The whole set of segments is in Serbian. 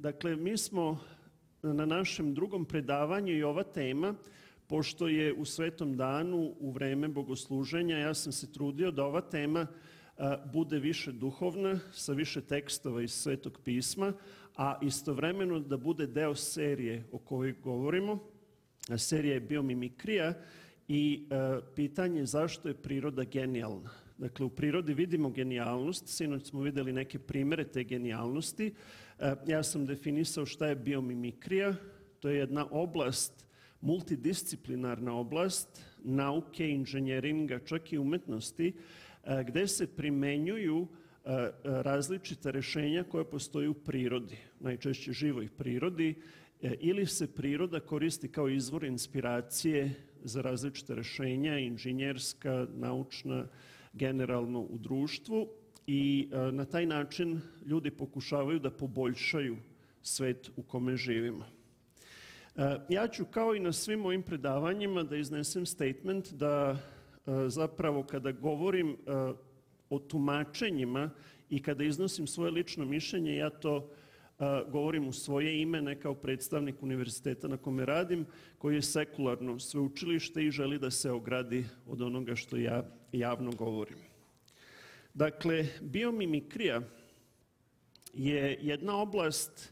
Dakle, mi smo na našem drugom predavanju i ova tema, pošto je u Svetom danu u vreme bogosluženja, ja sam se trudio da ova tema bude više duhovna, sa više tekstova iz Svetog pisma, a istovremeno da bude deo serije o kojoj govorimo. Serija je biomimikrija i pitanje zašto je priroda genijalna. Dakle, u prirodi vidimo genijalnost, sinoć smo videli neke primere te genijalnosti. Ja sam definisao šta je biomimikrija, to je jedna oblast, multidisciplinarna oblast nauke, inženjeringa, čak i umetnosti, gde se primenjuju različita rešenja koja postoje u prirodi, najčešće živoj prirodi, ili se priroda koristi kao izvor inspiracije za različite rešenja, inženjerska, naučna, generalno u društvu, i na taj način ljudi pokušavaju da poboljšaju svet u kome živimo. Ja ću kao i na svim mojim predavanjima da iznesem statement da zapravo kada govorim o tumačenjima i kada iznosim svoje lično mišljenje, ja to govorim u svoje ime, ne kao predstavnik univerziteta na kome radim, koji je sekularno sveučilište i želi da se ogradi od onoga što ja javno govorim. Dakle, biomimikrija je jedna oblast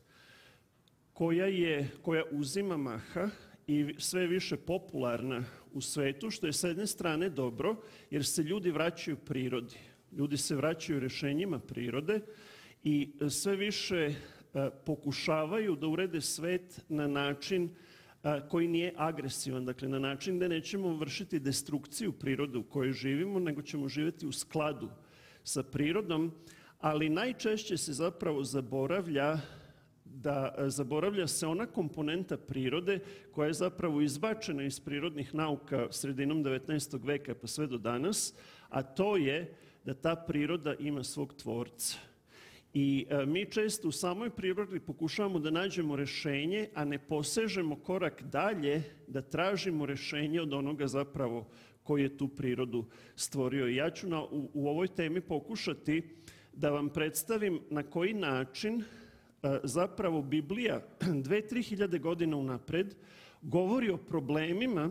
koja uzima maha i sve više popularna u svetu, što je s jedne strane dobro, jer se ljudi vraćaju prirodi. Ljudi se vraćaju rešenjima prirode i sve više pokušavaju da urede svet na način koji nije agresivan, dakle na način da nećemo vršiti destrukciju prirode u kojoj živimo, nego ćemo živjeti u skladu sa prirodom, ali najčešće se zapravo zaboravlja se ona komponenta prirode koja je zapravo izbačena iz prirodnih nauka sredinom 19. veka pa sve do danas, a to je da ta priroda ima svog tvorca. I mi često u samoj prirodi pokušavamo da nađemo rešenje, a ne posežemo korak dalje da tražimo rešenje od onoga zapravo koji je tu prirodu stvorio. Ja ću u ovoj temi pokušati da vam predstavim na koji način zapravo Biblija 2-3 hiljade godina unapred govori o problemima,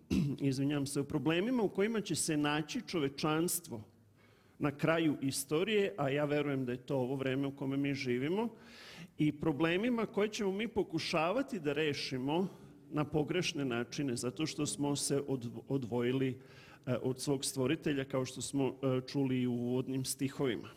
o problemima u kojima će se naći čovečanstvo na kraju istorije, a ja verujem da je to ovo vreme u kome mi živimo, i problemima koje ćemo mi pokušavati da rešimo na pogrešne načine, zato što smo se odvojili od svog stvoritelja, kao što smo čuli i u uvodnim stihovima.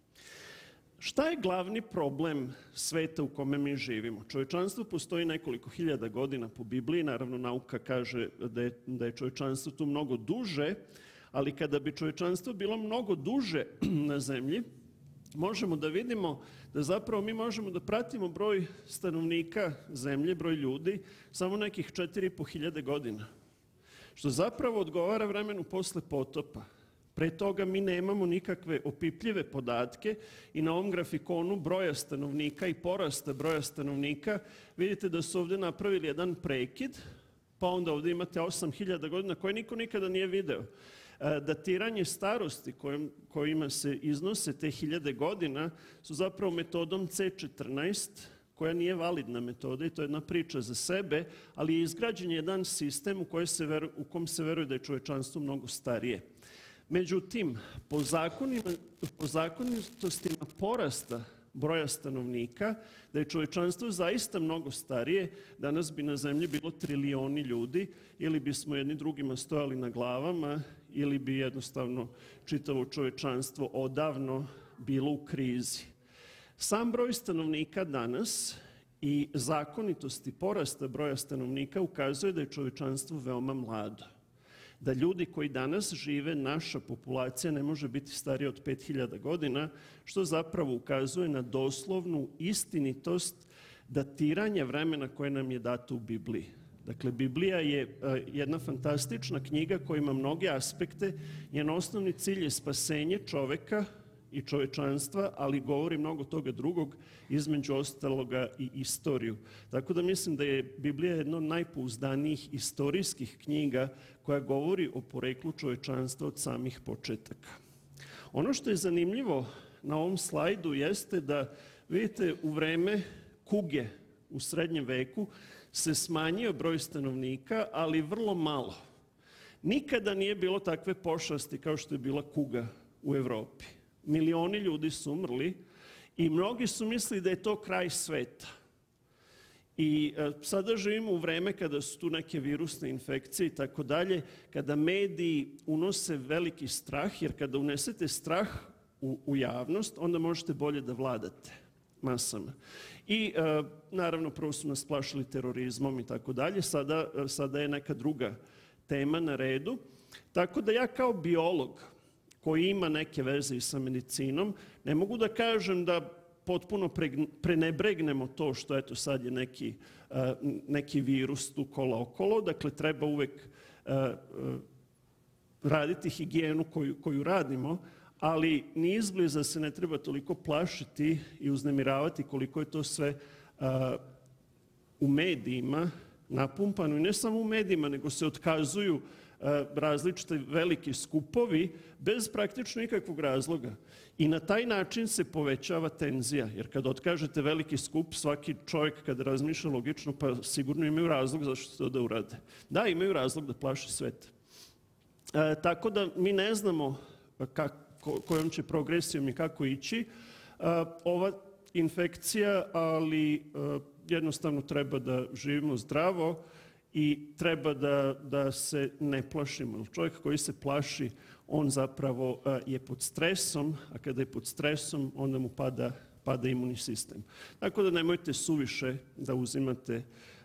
Šta je glavni problem sveta u kome mi živimo? Čovečanstvo postoji nekoliko hiljada godina po Bibliji, naravno nauka kaže da je čovečanstvo tu mnogo duže, ali kada bi čovečanstvo bilo mnogo duže na zemlji, možemo da vidimo da zapravo mi možemo da pratimo broj stanovnika zemlje, broj ljudi, samo nekih 4.500 godina, što zapravo odgovara vremenu posle potopa. Pre toga mi nemamo nikakve opipljive podatke i na ovom grafikonu broja stanovnika i porasta broja stanovnika vidite da su ovde napravili jedan prekid, pa onda ovde imate 8.000 godina koje niko nikada nije video. Datiranje starosti kojima se iznose te hiljade godina su zapravo metodom C14, koja nije validna metoda i to je jedna priča za sebe, ali je izgrađen jedan sistem u kom se veruje da je čovečanstvo mnogo starije. Međutim, po zakonitostima porasta broja stanovnika, da je čovečanstvo zaista mnogo starije, danas bi na zemlji bilo trilioni ljudi, ili bismo jedni drugima stojali na glavama, ili bi jednostavno čitavo čovečanstvo odavno bilo u krizi. Sam broj stanovnika danas i zakonitosti porasta broja stanovnika ukazuje da je čovečanstvo veoma mlado. Da ljudi koji danas žive, naša populacija ne može biti starija od 5.000 godina, što zapravo ukazuje na doslovnu istinitost datiranja vremena koje nam je dato u Bibliji. Dakle, Biblija je jedna fantastična knjiga koja ima mnoge aspekte. Njen osnovni cilj je spasenje čoveka i čovečanstva, ali govori mnogo toga drugog, između ostaloga i istoriju. Tako da mislim da je Biblija jedna od najpouzdanijih istorijskih knjiga koja govori o poreklu čovečanstva od samih početaka. Ono što je zanimljivo na ovom slajdu jeste da vidite u vreme kuge u srednjem veku se smanjio broj stanovnika, ali vrlo malo. Nikada nije bilo takve pošasti kao što je bila kuga u Evropi. Milioni ljudi su umrli i mnogi su mislili da je to kraj sveta. I sada živimo u vreme kada su tu neke virusne infekcije i tako dalje, kada mediji unose veliki strah, jer kada unesete strah u javnost, onda možete bolje da vladate masama. I naravno prvo su nas plašili terorizmom i tako dalje, sada je neka druga tema na redu. Tako da ja kao biolog koji ima neke veze i sa medicinom, ne mogu da kažem da potpuno prenebregnemo to što eto sad je neki virus tu kola okolo. Dakle, treba uvek raditi higijenu koju radimo, ali ni izbliza se ne treba toliko plašiti i uznemiravati koliko je to sve u medijima napumpano. I ne samo u medijima, nego se otkazuju različite veliki skupovi bez praktično nikakvog razloga. I na taj način se povećava tenzija, jer kad otkažete veliki skup, svaki čovjek kad razmišlja logično, pa sigurno imaju razlog zašto to da urade. Da, imaju razlog da plaše svet. Tako da mi ne znamo kojom će progresijom i kako ići ova infekcija, ali jednostavno treba da živimo zdravo i treba da se ne plašimo. Čovjek koji se plaši, on zapravo je pod stresom, a kada je pod stresom, onda mu pada imunni sistem. Tako da nemojte suviše da uzimate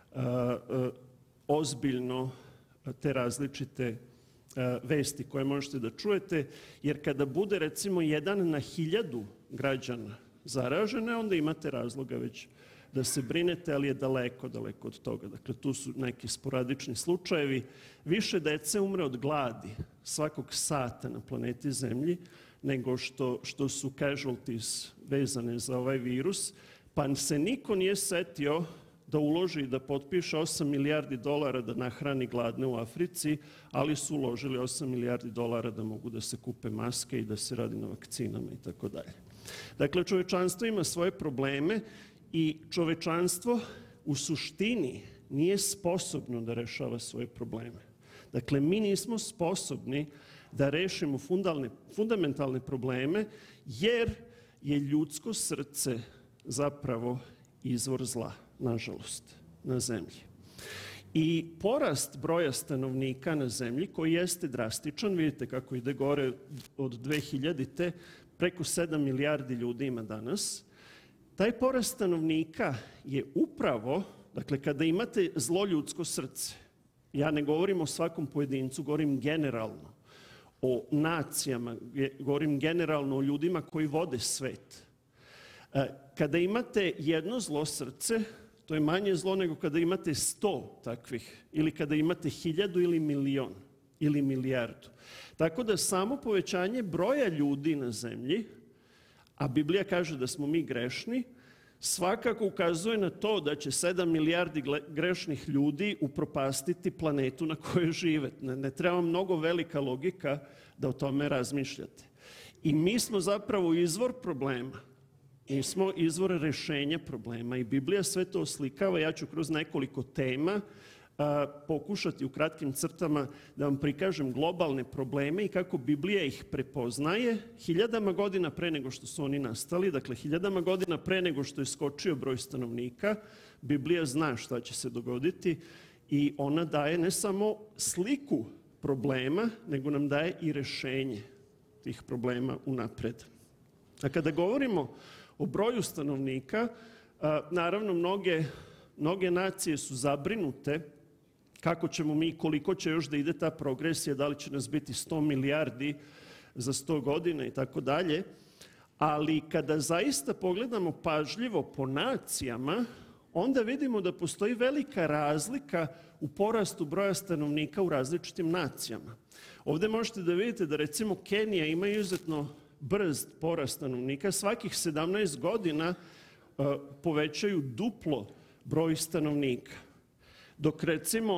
ozbiljno te različite vesti koje možete da čujete, jer kada bude recimo 1 na 1000 građana zaražene, onda imate razloga već da se brinete, ali je daleko od toga. Dakle, tu su neki sporadični slučajevi. Više dece umre od gladi svakog sata na planeti Zemlji nego što su casualties vezane za ovaj virus, pa se niko nije setio da uloži i da potpiše $8 milijardi da nahrani gladne u Africi, ali su uložili $8 milijardi da mogu da se kupe maske i da se radi na vakcinama i tako dalje. Dakle, čovečanstvo ima svoje probleme i čovečanstvo u suštini nije sposobno da rešava svoje probleme. Dakle, mi nismo sposobni da rešimo fundamentalne probleme, jer je ljudsko srce zapravo izvor zla, nažalost, na zemlji. I porast broja stanovnika na zemlji, koji jeste drastičan, vidite kako ide gore od 2000-te, preko 7 milijardi ljudi ima danas. Taj porast stanovnika je upravo, dakle, kada imate zlo ljudsko srce, ja ne govorim o svakom pojedincu, govorim generalno o nacijama, govorim generalno o ljudima koji vode svet. Kada imate jedno zlo srce, to je manje zlo nego kada imate 100 takvih, ili kada imate 1000 ili milion ili milijardu. Tako da samo povećanje broja ljudi na zemlji, a Biblija kaže da smo mi grešni, svakako ukazuje na to da će 7 milijardi grešnih ljudi upropastiti planetu na kojoj žive. Ne treba mnogo velika logika da o tome razmišljate. I mi smo zapravo izvor problema. Mi smo izvor rešenja problema i Biblija sve to oslikava. Ja ću kroz nekoliko tema pokušati u kratkim crtama da vam prikažem globalne probleme i kako Biblija ih prepoznaje 1000 godina pre nego što su oni nastali. Dakle, 1000 godina pre nego što je skočio broj stanovnika, Biblija zna šta će se dogoditi i ona daje ne samo sliku problema, nego nam daje i rešenje tih problema unapred. A kada govorimo o broju stanovnika, naravno mnoge nacije su zabrinute kako ćemo mi, koliko će još da ide ta progresija, da li će nas biti 100 milijardi za 100 godina i tako dalje. Ali kada zaista pogledamo pažljivo po nacijama, onda vidimo da postoji velika razlika u porastu broja stanovnika u različitim nacijama. Ovde možete da vidite da recimo Kenija ima izuzetno brz porast stanovnika. Svakih 17 godina povećaju duplo broj stanovnika. Dok recimo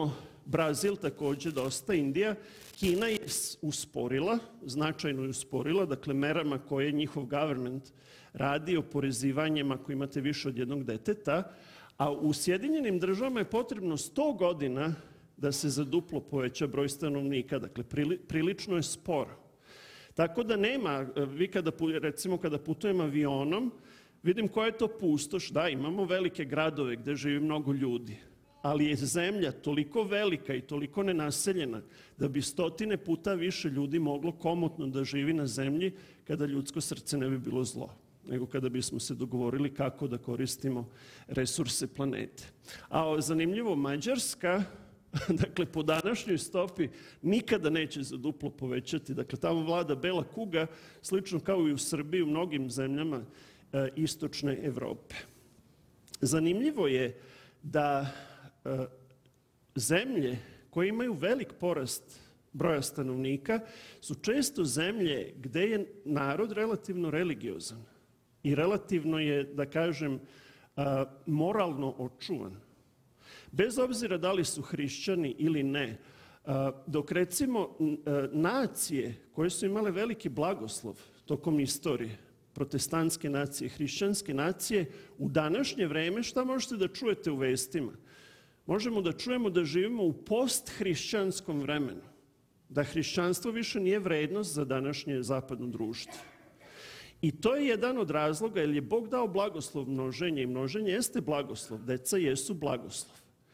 Brazil takođe dosta, Indija. Kina je usporila, značajno je usporila, dakle merama koje njihov government radi, oporezivanjem ako imate više od jednog deteta, a u Sjedinjenim državama je potrebno 100 godina da se za duplo poveća broj stanovnika, dakle prilično je sporo. Tako da nema, vi recimo kada putujem avionom, vidim koja je to pustoš, da imamo velike gradove gde živi mnogo ljudi, ali je zemlja toliko velika i toliko nenaseljena da bi stotine puta više ljudi moglo komotno da živi na zemlji kada ljudsko srce ne bi bilo zlo, nego kada bismo se dogovorili kako da koristimo resurse planete. A zanimljivo, Mađarska, dakle, po današnjoj stopi nikada neće za duplo povećati. Dakle, tamo vlada bela kuga, slično kao i u Srbiji, u mnogim zemljama istočne Evrope. Zanimljivo je da zemlje koje imaju velik porast broja stanovnika su često zemlje gde je narod relativno religiozan i relativno je, da kažem, moralno očuvan. Bez obzira da li su hrišćani ili ne, dok recimo nacije koje su imale veliki blagoslov tokom istorije, protestantske nacije, hrišćanske nacije, u današnje vreme šta možete da čujete u vestima? Možemo da čujemo da živimo u posthrišćanskom vremenu, da hrišćanstvo više nije vrednost za današnje zapadno društvo. I to je jedan od razloga, jer je Bog dao blagoslov množenja i množenje jeste blagoslov, deca jesu blagoslov.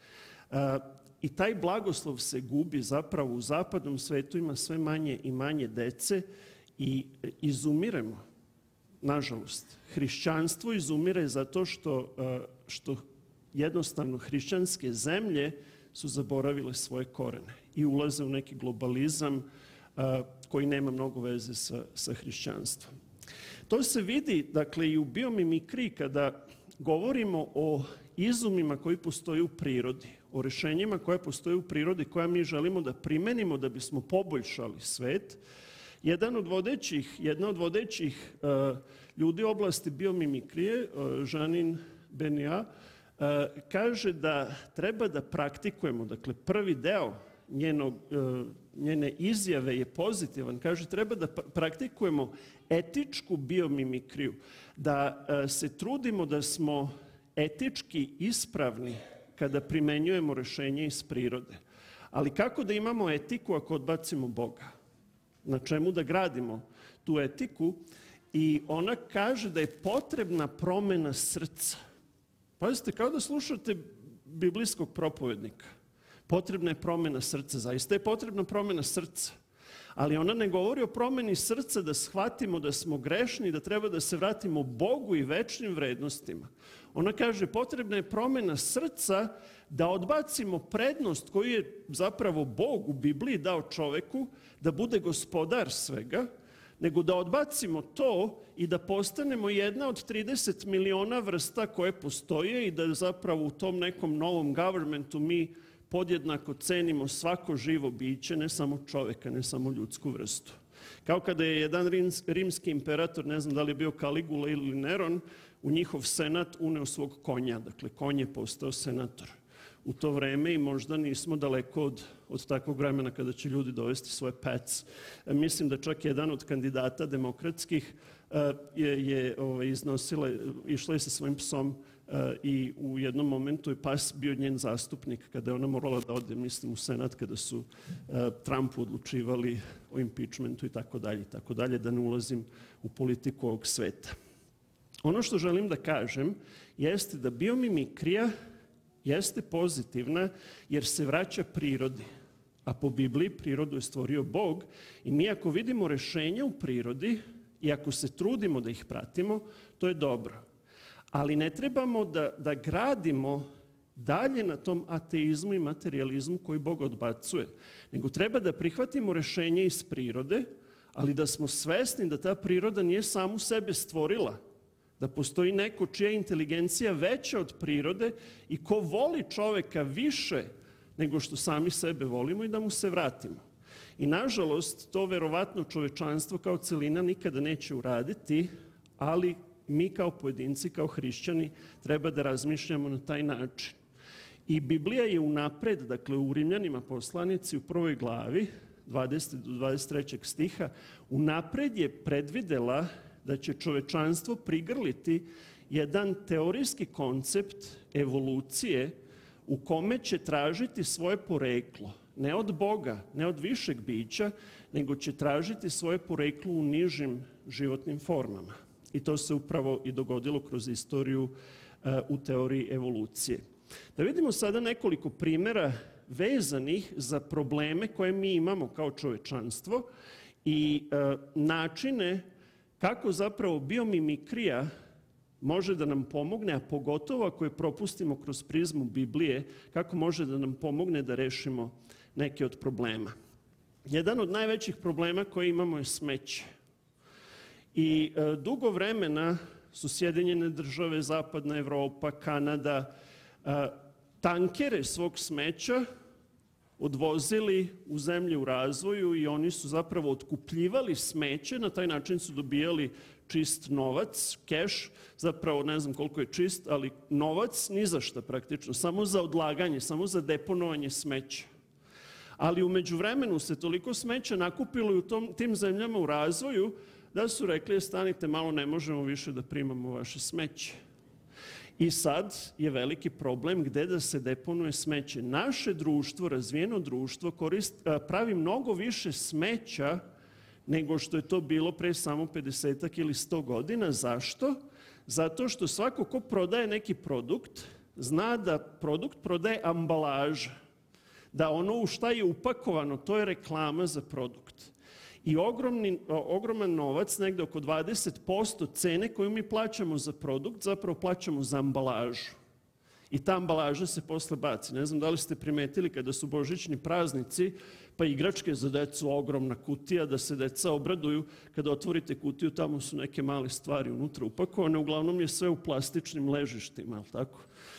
I taj blagoslov se gubi zapravo u zapadnom svetu, ima sve manje i manje dece i izumiremo, nažalost. Hrišćanstvo izumire zato što jednostavno hrišćanske zemlje su zaboravile svoje korene i ulaze u neki globalizam koji nema mnogo veze sa hrišćanstvom. To se vidi, dakle, i u biomimikriji kada govorimo o izumima koji postoje u prirodi, o rešenjima koje postoje u prirodi koja mi želimo da primenimo da bismo poboljšali svet. Jedna od vodećih ljudi u oblasti biomimikrije, Janine Benyai, kaže da treba da praktikujemo, dakle prvi deo njene izjave je pozitivan, kaže treba da praktikujemo etičku biomimikriju, da se trudimo da smo etički ispravni kada primenjujemo rešenje iz prirode. Ali kako da imamo etiku ako odbacimo Boga? Na čemu da gradimo tu etiku? I ona kaže da je potrebna promena srca. Pazite, kao da slušate biblijskog propovednika. Potrebna je promena srca, zaista je potrebna promena srca. Ali ona ne govori o promeni srca da shvatimo da smo grešni, da treba da se vratimo Bogu i večnim vrednostima. Ona kaže potrebna je promena srca da odbacimo prednost koju je zapravo Bog u Bibliji dao čoveku da bude gospodar svega, nego da odbacimo to i da postanemo jedna od 30 miliona vrsta koje postoje i da zapravo u tom nekom novom governmentu mi podjednako cenimo svako živo biće, ne samo čoveka, ne samo ljudsku vrstu. Kao kada je jedan rimski imperator, ne znam da li je bio Kaligula ili Neron, u njihov senat uneo svog konja. Dakle, konj je postao senator u to vreme i možda nismo daleko od takvog vremena kada će ljudi dovesti svoje pets. Mislim da čak jedan od kandidata demokratskih je išla je sa svojim psom i u jednom momentu je pas bio njen zastupnik kada je ona morala da ode, mislim, u senat kada su Trumpu odlučivali o impeachmentu i tako dalje, da ne ulazim u politiku ovog sveta. Ono što želim da kažem jeste da biomimikrija jeste pozitivna jer se vraća prirodi, a po Bibliji prirodu je stvorio Bog i mi ako vidimo rešenja u prirodi i ako se trudimo da ih pratimo, to je dobro. Ali ne trebamo da gradimo dalje na tom ateizmu i materijalizmu koji Bog odbacuje, nego treba da prihvatimo rešenje iz prirode, ali da smo svesni da ta priroda nije samu sebe stvorila, da postoji neko čija je inteligencija veća od prirode i ko voli čoveka više nego što sami sebe volimo i da mu se vratimo. I nažalost, to verovatno čovečanstvo kao celina nikada neće uraditi, ali mi kao pojedinci, kao hrišćani, treba da razmišljamo na taj način. I Biblija je unapred, dakle u Rimljanima poslanici u 1. glavi, 20. do 23. stiha, unapred je predvidela da će čovečanstvo prigrliti jedan teorijski koncept evolucije u kome će tražiti svoje poreklo, ne od Boga, ne od višeg bića, nego će tražiti svoje poreklo u nižim životnim formama. I to se upravo i dogodilo kroz istoriju u teoriji evolucije. Da vidimo sada nekoliko primjera vezanih za probleme koje mi imamo kao čovečanstvo i načine kako zapravo biomimikrija može da nam pomogne, a pogotovo ako je propustimo kroz prizmu Biblije, kako može da nam pomogne da rešimo neke od problema. Jedan od najvećih problema koje imamo je smeće. I dugo vremena su Sjedinjene države, Zapadna Evropa, Kanada, tankere svog smeća odvozili u zemlje u razvoju i oni su zapravo otkupljivali smeće, na taj način su dobijali čist novac, keš, zapravo ne znam koliko je čist, ali novac ni za šta praktično, samo za odlaganje, samo za deponovanje smeća. Ali u međuvremenu se toliko smeća nakupilo i u tim zemljama u razvoju da su rekli stanite malo, ne možemo više da primamo vaše smeće. I sad je veliki problem gde da se deponuje smeće. Naše društvo, razvijeno društvo, pravi mnogo više smeća nego što je to bilo pre samo 50 ili 100 godina. Zašto? Zato što svako ko prodaje neki produkt zna da produkt prodaje ambalaža, da ono u šta je upakovano, to je reklama za produkt. I ogroman novac, negde oko 20% cene koju mi plaćamo za produkt, zapravo plaćamo za ambalažu. I ta ambalaža se posle baci. Ne znam da li ste primetili kada su božićni praznici, pa igračke za decu, ogromna kutija, da se deca obraduju. Kada otvorite kutiju, tamo su neke male stvari unutra upakovane. Uglavnom je sve u plastičnim ležištima, ali tako?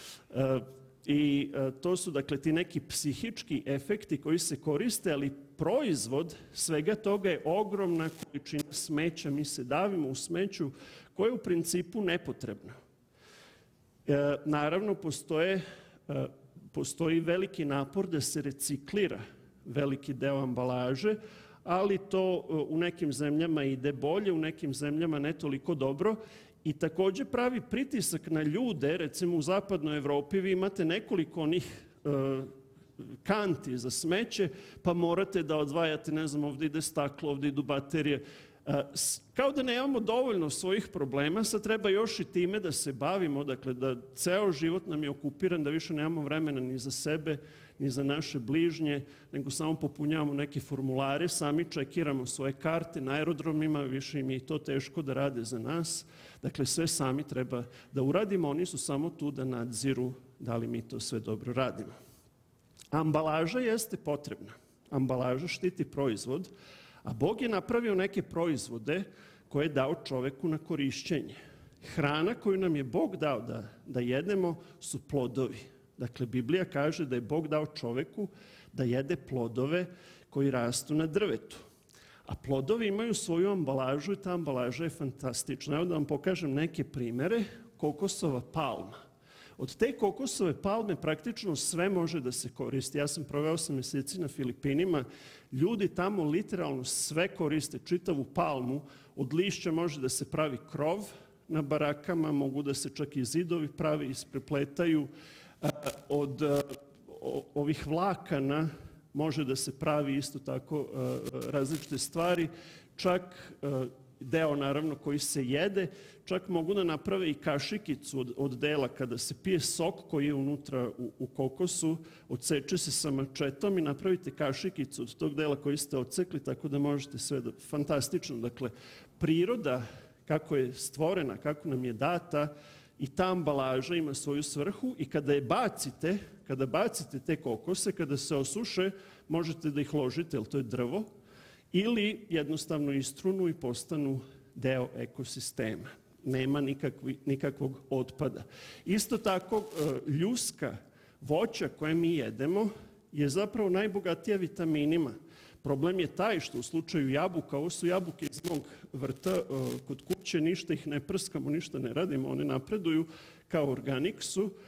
I to su, dakle, ti neki psihički efekti koji se koriste, ali proizvod svega toga je ogromna količina smeća. Mi se davimo u smeću koje je u principu nepotrebno. Naravno, postoji veliki napor da se reciklira veliki deo ambalaže, ali to u nekim zemljama ide bolje, u nekim zemljama ne toliko dobro. I takođe pravi pritisak na ljude, recimo u Zapadnoj Evropi vi imate nekoliko onih kanti za smeće, pa morate da odvajate, ne znam, ovdje ide staklo, ovdje idu baterije. Kao da nemamo dovoljno svojih problema, sad treba još i time da se bavimo, dakle da ceo život nam je okupiran, da više nemamo vremena ni za sebe, ni za naše bližnje, nego samo popunjavamo neke formulare, sami čekiramo svoje karte na aerodromima, više im je i to teško da rade za nas. Dakle, sve sami treba da uradimo, oni su samo tu da nadziru da li mi to sve dobro radimo. Ambalaža jeste potrebna. Ambalaža štiti proizvod, a Bog je napravio neke proizvode koje je dao čoveku na korišćenje. Hrana koju nam je Bog dao da jedemo su plodovi. Dakle, Biblija kaže da je Bog dao čoveku da jede plodove koji rastu na drvetu. A plodovi imaju svoju ambalažu i ta ambalaža je fantastična. Evo da vam pokažem neke primere. Kokosova palma. Od te kokosove palme praktično sve može da se koristi. Ja sam proveo 8 meseci na Filipinima. Ljudi tamo literalno sve koriste, čitavu palmu. Od lišća može da se pravi krov na barakama, mogu da se čak i zidovi pravi, isprepletaju. Od ovih vlakana može da se pravi isto tako različite stvari, čak deo naravno koji se jede, čak mogu da naprave i kašikicu od dela kada se pije sok koji je unutra u kokosu, odseče se sa mačetom i napravite kašikicu od tog dela koji ste odsekli, tako da možete sve da... Fantastično, dakle, priroda kako je stvorena, kako nam je data, i ta ambalaža ima svoju svrhu i kada bacite te kokose, kada se osuše, možete da ih ložite, jer to je drvo, ili jednostavno istrunu i postanu deo ekosistema. Nema nikakvog otpada. Isto tako, ljuska, voća koje mi jedemo je zapravo najbogatija vitaminima. Problem je taj što u slučaju jabuka, ovo su jabuke iz mog vrta, kod kuće ništa ih ne prskamo, ništa ne radimo, one napreduju kao organik su,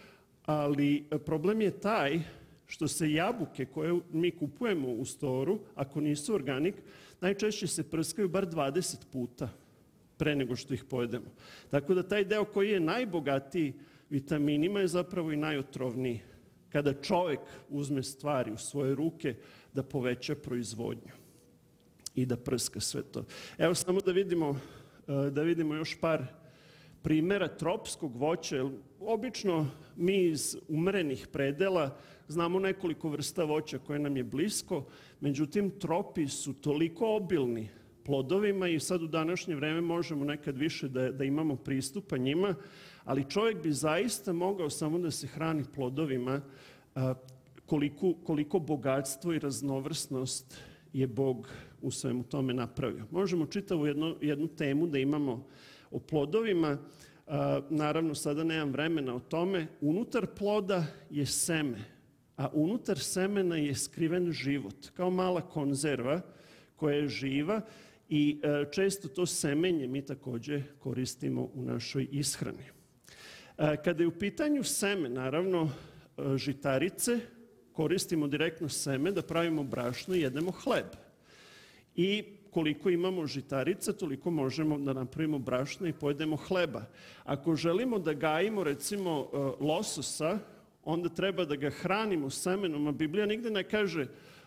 ali problem je taj što se jabuke koje mi kupujemo u storu, ako nisu organik, najčešće se prskaju bar 20 puta pre nego što ih pojedemo. Tako da taj deo koji je najbogatiji vitaminima je zapravo i najotrovniji. Kada čovjek uzme stvari u svoje ruke da poveća proizvodnju i da prska sve to. Evo samo da vidimo još par primjera tropskog voća. Obično mi iz umrenih predela znamo nekoliko vrsta voća koje nam je blisko, međutim tropi su toliko obilni plodovima i sad u današnje vreme možemo nekad više da imamo pristupa njima, ali čovjek bi zaista mogao samo da se hrani plodovima koliko bogatstvo i raznovrsnost je Bog u svemu tome napravio. Možemo čitavu jednu temu da imamo o plodovima, naravno sada nemam vremena o tome. Unutar ploda je seme, a unutar semena je skriven život, kao mala konzerva koja je živa i često to semenje mi također koristimo u našoj ishrani. Kada je u pitanju seme, naravno žitarice, koristimo direktno seme da pravimo brašno i jedemo hleb. I koliko imamo žitarica, toliko možemo da napravimo brašno i pojedemo hleba. Ako želimo da gajimo, recimo, lososa, onda treba da ga hranimo semenom, a Biblija nigde ne kaže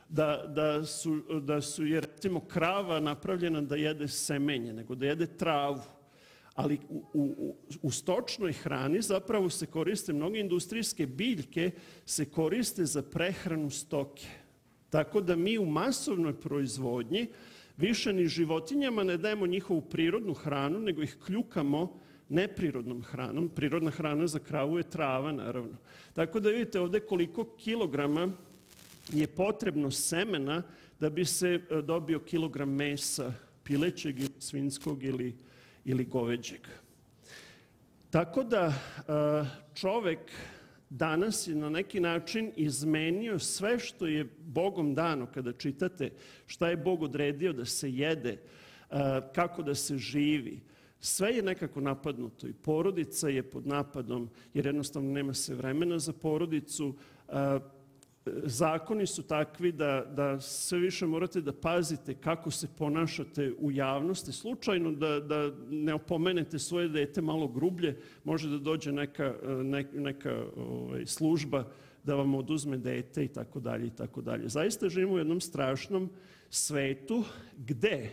da su je, recimo, krava napravljena da jede semenje, nego da jede travu. Ali u stočnoj hrani zapravo se koriste mnoge industrijske biljke, se koriste za prehranu stoke. Tako da mi u masovnoj proizvodnji više ni životinjama ne dajemo njihovu prirodnu hranu, nego ih kljukamo neprirodnom hranom. Prirodna hrana za kravu je trava, naravno. Tako da vidite ovdje koliko kilograma je potrebno semena da bi se dobio kilogram mesa pilećeg, svinjskog ili goveđeg. Tako da čovjek danas je na neki način izmenio sve što je Bogom dano. Kada čitate šta je Bog odredio da se jede, kako da se živi, sve je nekako napadnuto i porodica je pod napadom jer jednostavno nema se vremena za porodicu. Zakoni su takvi da sve više morate da pazite kako se ponašate u javnosti. Slučajno da ne opomenete svoje dete malo grublje, može da dođe neka služba da vam oduzme dete i tako dalje i tako dalje. Zaista živimo u jednom strašnom svetu gde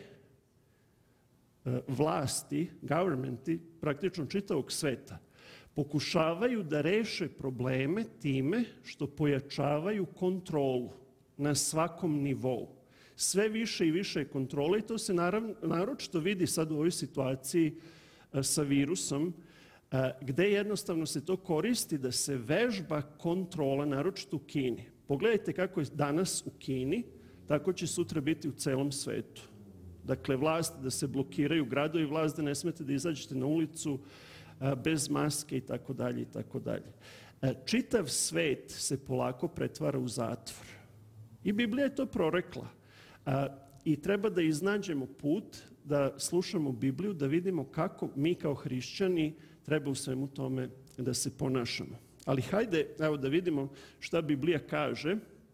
vlasti, governmenti, praktično čitavog sveta, pokušavaju da reše probleme time što pojačavaju kontrolu na svakom nivou. Sve više i više kontrole i to se naročito vidi sad u ovoj situaciji sa virusom, gde jednostavno se to koristi da se vežba kontrola, naročito u Kini. Pogledajte kako je danas u Kini, tako će sutra biti u celom svetu. Dakle, vlast da se blokiraju gradovi, vlast da ne smete da izađete na ulicu bez maske i tako dalje i tako dalje. Čitav svet se polako pretvara u zatvor. I Biblija je to prorekla. I treba da iznađemo put, da slušamo Bibliju, da vidimo kako mi kao hrišćani treba u svemu tome da se ponašamo. Ali hajde, evo da vidimo šta Biblija kaže,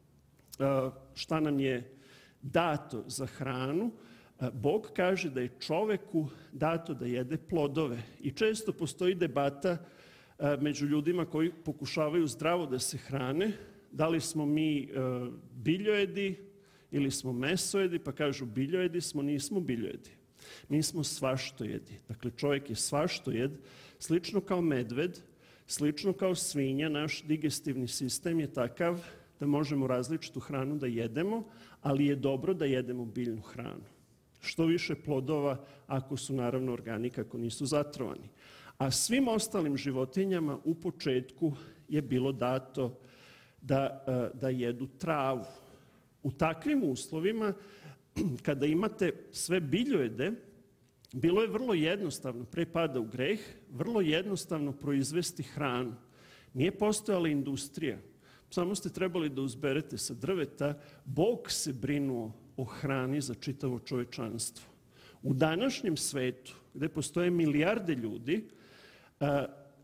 šta nam je dato za hranu. Bog kaže da je čoveku dato da jede plodove i često postoji debata među ljudima koji pokušavaju zdravo da se hrane, da li smo mi biljojedi ili smo mesojedi, pa kažu biljojedi smo, nismo biljojedi. Mi smo svaštojedi. Dakle, čovjek je svaštojed, slično kao medved, slično kao svinja, naš digestivni sistem je takav da možemo različitu hranu da jedemo, ali je dobro da jedemo biljnu hranu. Što više plodova, ako su naravno organik, ako nisu zatrovani. A svim ostalim životinjama u početku je bilo dato da jedu travu. U takvim uslovima, kada imate sve biljojede, bilo je vrlo jednostavno, pre pada u greh, vrlo jednostavno proizvesti hranu. Nije postojala industrija. Samo ste trebali da uzberete sa drveta. Bog se brinuo o hrani za čitavo čovečanstvo. U današnjem svetu, gde postoje milijarde ljudi,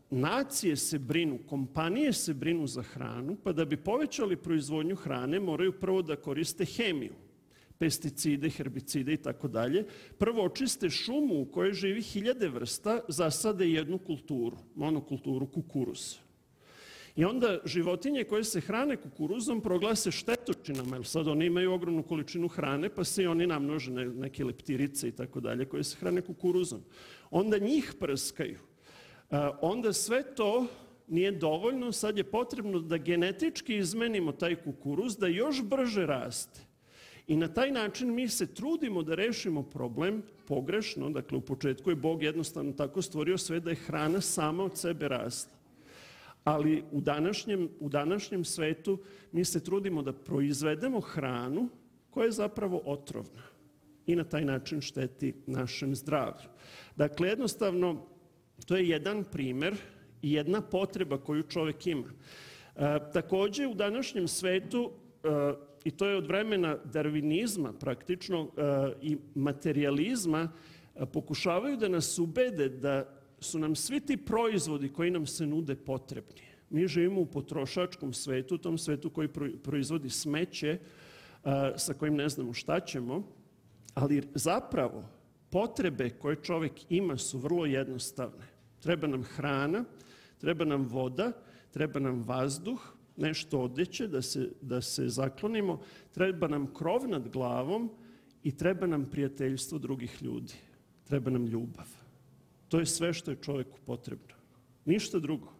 nacije se brinu, kompanije se brinu za hranu, pa da bi povećali proizvodnju hrane moraju prvo da koriste hemiju, pesticide, herbicide i tako dalje. Prvo očiste šumu u kojoj živi 1000 vrsta, zasade jednu kulturu, monokulturu kukuruz. I onda životinje koje se hrane kukuruzom proglase štetočinama, jer sad oni imaju ogromnu količinu hrane, pa se i oni namnože, neke leptirice i tako dalje, koje se hrane kukuruzom. Onda njih prskaju. Onda sve to nije dovoljno, sad je potrebno da genetički izmenimo taj kukuruz, da još brže raste. I na taj način mi se trudimo da rešimo problem pogrešno, dakle u početku je Bog jednostavno tako stvorio sve da je hrana sama od sebe rasla. Ali u današnjem svetu mi se trudimo da proizvedemo hranu koja je zapravo otrovna i na taj način šteti našem zdravlju. Dakle, jednostavno, to je jedan primer i jedna potreba koju čovjek ima. Takođe, u današnjem svetu, i to je od vremena darvinizma praktično i materijalizma, pokušavaju da nas ubede da su nam svi ti proizvodi koji nam se nude potrebni. Mi živimo u potrošačkom svetu, u tom svetu koji proizvodi smeće, sa kojim ne znamo šta ćemo, ali zapravo potrebe koje čovjek ima su vrlo jednostavne. Treba nam hrana, treba nam voda, treba nam vazduh, nešto odeće da se zaklonimo, treba nam krov nad glavom i treba nam prijateljstvo drugih ljudi. Treba nam ljubav. To je sve što je čovjeku potrebno. Ništa drugo.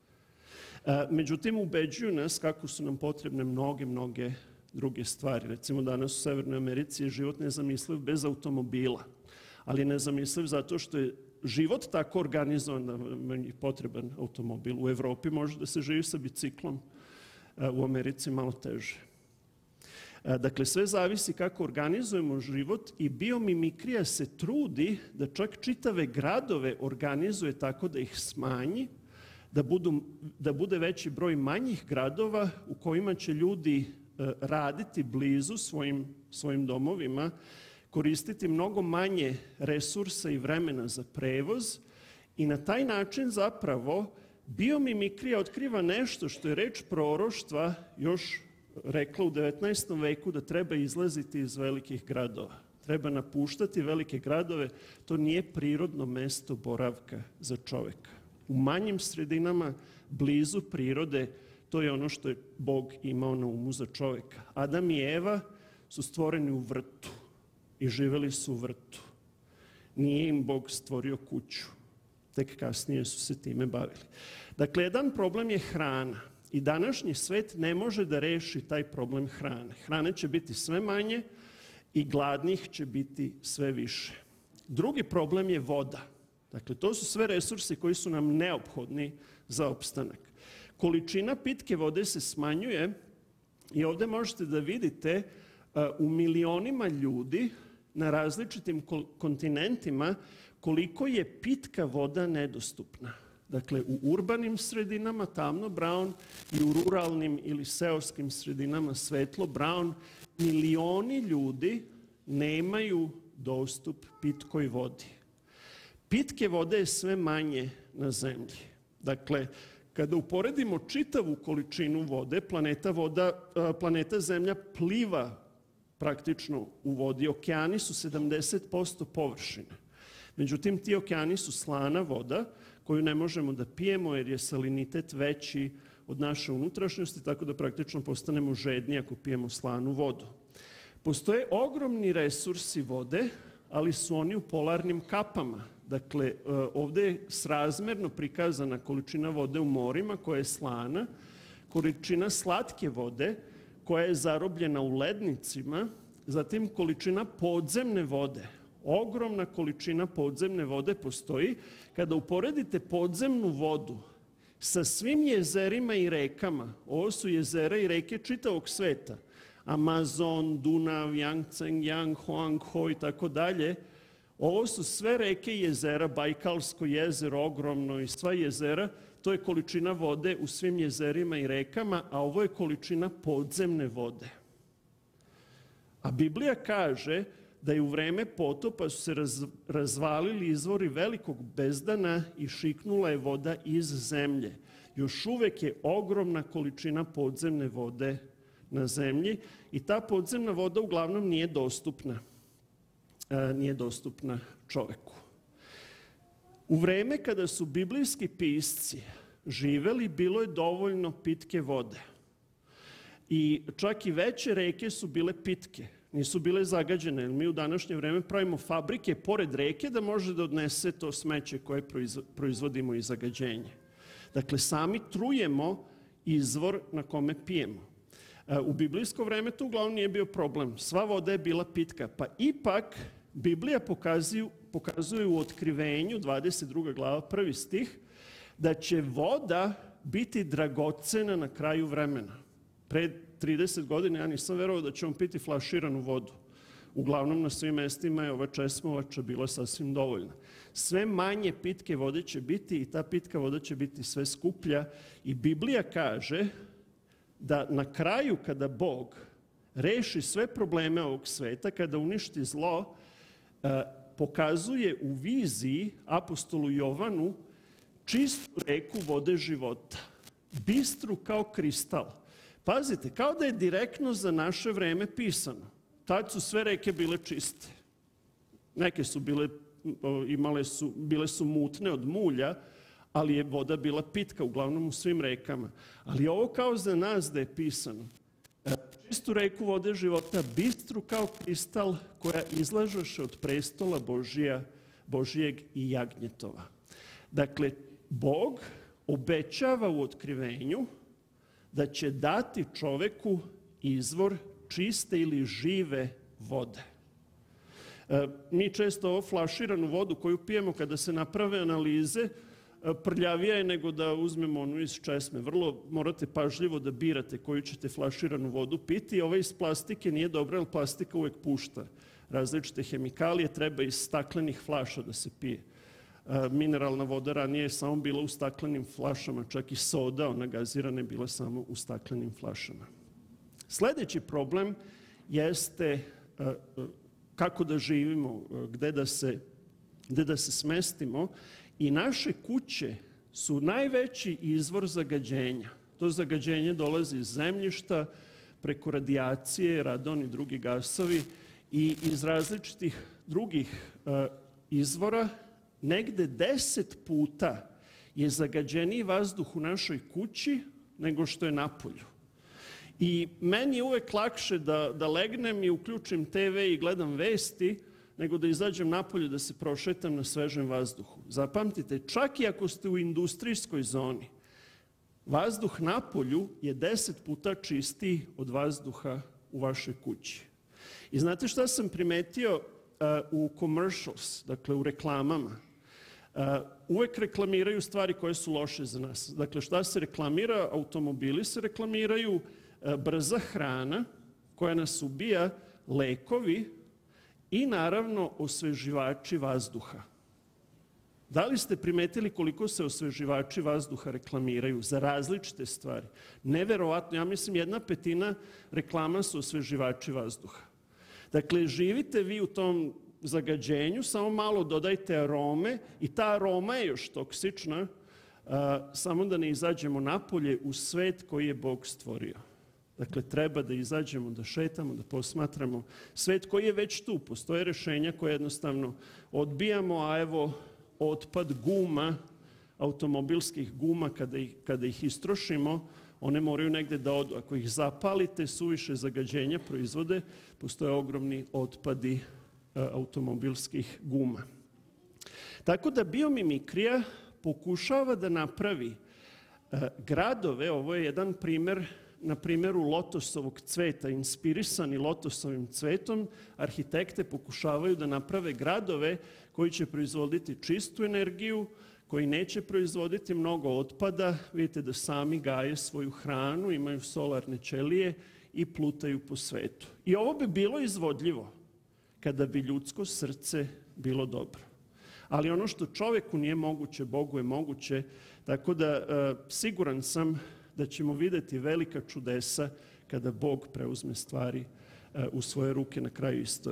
Međutim, ubeđuju nas kako su nam potrebne mnoge druge stvari. Recimo, danas u Severnoj Americi je život nezamisliv bez automobila. Ali je nezamisliv zato što je život tako organizovan da je potreban automobil. U Evropi može da se živi sa biciklom, u Americi malo teže. Dakle, sve zavisi kako organizujemo život i biomimikrija se trudi da čak čitave gradove organizuje tako da ih smanji, da bude veći broj manjih gradova u kojima će ljudi raditi blizu svojim domovima, koristiti mnogo manje resursa i vremena za prevoz i na taj način zapravo biomimikrija otkriva nešto što je reč proroštva još rekla u 19. veku da treba izlaziti iz velikih gradova. Treba napuštati velike gradove, to nije prirodno mesto boravka za čoveka. U manjim sredinama, blizu prirode, to je ono što je Bog imao na umu za čoveka. Adam i Eva su stvoreni u vrtu i živeli su u vrtu. Nije im Bog stvorio kuću. Tek kasnije su se time bavili. Dakle, jedan problem je hrana. I današnji svet ne može da reši taj problem hrane. Hrane će biti sve manje i gladnih će biti sve više. Drugi problem je voda. Dakle, to su sve resursi koji su nam neophodni za opstanak. Količina pitke vode se smanjuje i ovdje možete da vidite u milionima ljudi na različitim kontinentima koliko je pitka voda nedostupna. Dakle, u urbanim sredinama tamno brown i u ruralnim ili seoskim sredinama svetlo brown milioni ljudi nemaju dostup pitkoj vodi. Pitke vode je sve manje na zemlji. Dakle, kada uporedimo čitavu količinu vode, planeta Zemlja pliva praktično u vodi. Okeani su 70% površine. Međutim, ti okeani su slana voda koju ne možemo da pijemo jer je salinitet veći od naše unutrašnjosti, tako da praktično postanemo žedni ako pijemo slanu vodu. Postoje ogromni resursi vode, ali su oni u polarnim kapama. Dakle, ovdje je srazmerno prikazana količina vode u morima koja je slana, količina slatke vode koja je zarobljena u lednicima, zatim količina podzemne vode. Ogromna količina podzemne vode postoji. Kada uporedite podzemnu vodu sa svim jezerima i rekama, ovo su jezera i reke čitavog sveta, Amazon, Dunav, Yangtze, Yang, Huanghe i tako dalje, ovo su sve reke i jezera, Bajkalsko jezero ogromno i sva jezera, to je količina vode u svim jezerima i rekama, a ovo je količina podzemne vode. A Biblija kaže da je u vreme potopa su se razvalili izvori velikog bezdana i šiknula je voda iz zemlje. Još uvek je ogromna količina podzemne vode na zemlji i ta podzemna voda uglavnom nije dostupna čoveku. U vreme kada su biblijski pisci živeli, bilo je dovoljno pitke vode. I čak i veće reke su bile pitke, nisu bile zagađene. Jer mi u današnje vreme pravimo fabrike pored reke da može da odnese to smeće koje proizvodimo i zagađenje. Dakle, sami trujemo izvor na kome pijemo. U biblijsko vreme to uglavnom nije bio problem. Sva voda je bila pitka, pa ipak Biblija pokazuje u Otkrivenju, 22. glava, 1. stih, da će voda biti dragocena na kraju vremena. Pre 30 godina ja nisam verovao da ćemo piti flaširanu vodu. Uglavnom na svim mestima je ova česmovača bila sasvim dovoljna. Sve manje pitke vode će biti i ta pitka voda će biti sve skuplja. I Biblija kaže da na kraju kada Bog reši sve probleme ovog sveta, kada uništi zlo, pokazuje u viziji apostolu Jovanu čistu reku vode života, bistru kao kristal. Pazite, kao da je direktno za naše vreme pisano. Tad su sve reke bile čiste. Neke su bile su mutne od mulja, ali je voda bila pitka, uglavnom u svim rekama. Ali ovo kao za nas da je pisano. Čistu reku vode života, bistru kao kristal, koja izlažoše od prestola Božijeg i jagnjetova. Dakle, Bog obećava u Otkrivenju da će dati čoveku izvor čiste ili žive vode. Mi često ovo flaširanu vodu koju pijemo kada se naprave analize, prljavija je nego da uzmemo onu iz česme. Vrlo morate pažljivo da birate koju ćete flaširanu vodu piti. Ova iz plastike nije dobra, jer plastika uvek pušta različite hemikalije, treba iz staklenih flaša da se pije. Mineralna voda ranije je samo bila u staklenim flašama, čak i soda, ona gazirana je bila samo u staklenim flašama. Sledeći problem jeste kako da živimo, gde da se smestimo. I naše kuće su najveći izvor zagađenja. To zagađenje dolazi iz zemljišta, preko radijacije, radon i drugi gasovi i iz različitih drugih izvora. Negde 10 puta je zagađeniji vazduh u našoj kući nego što je napolju. I meni je uvek lakše da legnem i uključim TV i gledam vesti, nego da izađem napolje da se prošetam na svežem vazduhu. Zapamtite, čak i ako ste u industrijskoj zoni, vazduh napolju je 10 puta čistiji od vazduha u vašoj kući. I znate šta sam primetio u commercials, dakle u reklamama? Uvek reklamiraju stvari koje su loše za nas. Dakle, šta se reklamira? Automobili se reklamiraju, brza hrana koja nas ubija, lekovi i naravno osveživači vazduha. Da li ste primetili koliko se osveživači vazduha reklamiraju za različite stvari? Neverovatno, ja mislim 1/5 reklama su osveživači vazduha. Dakle, živite vi u tom zagađenju, samo malo dodajte arome i ta aroma je još toksična, samo da ne izađemo napolje u svet koji je Bog stvorio. Dakle, treba da izađemo, da šetamo, da posmatramo svet koji je već tu. Postoje rešenja koje jednostavno odbijamo, a evo otpad guma, automobilskih guma, kada ih istrošimo, one moraju negde da odu. Ako ih zapalite, suviše zagađenja proizvode, postoje ogromni otpadi automobilskih guma. Tako da biomimikrija pokušava da napravi gradove, ovo je jedan primer, na primjeru lotosovog cveta, inspirisani lotosovim cvetom, arhitekte pokušavaju da naprave gradove koji će proizvoditi čistu energiju, koji neće proizvoditi mnogo otpada. Vidite da sami gaje svoju hranu, imaju solarne ćelije i plutaju po svetu. I ovo bi bilo izvodljivo kada bi ljudsko srce bilo dobro. Ali ono što čoveku nije moguće, Bogu je moguće, tako da siguran sam da ćemo videti velika čudesa kada Bog preuzme stvari u svoje ruke na kraju istorije.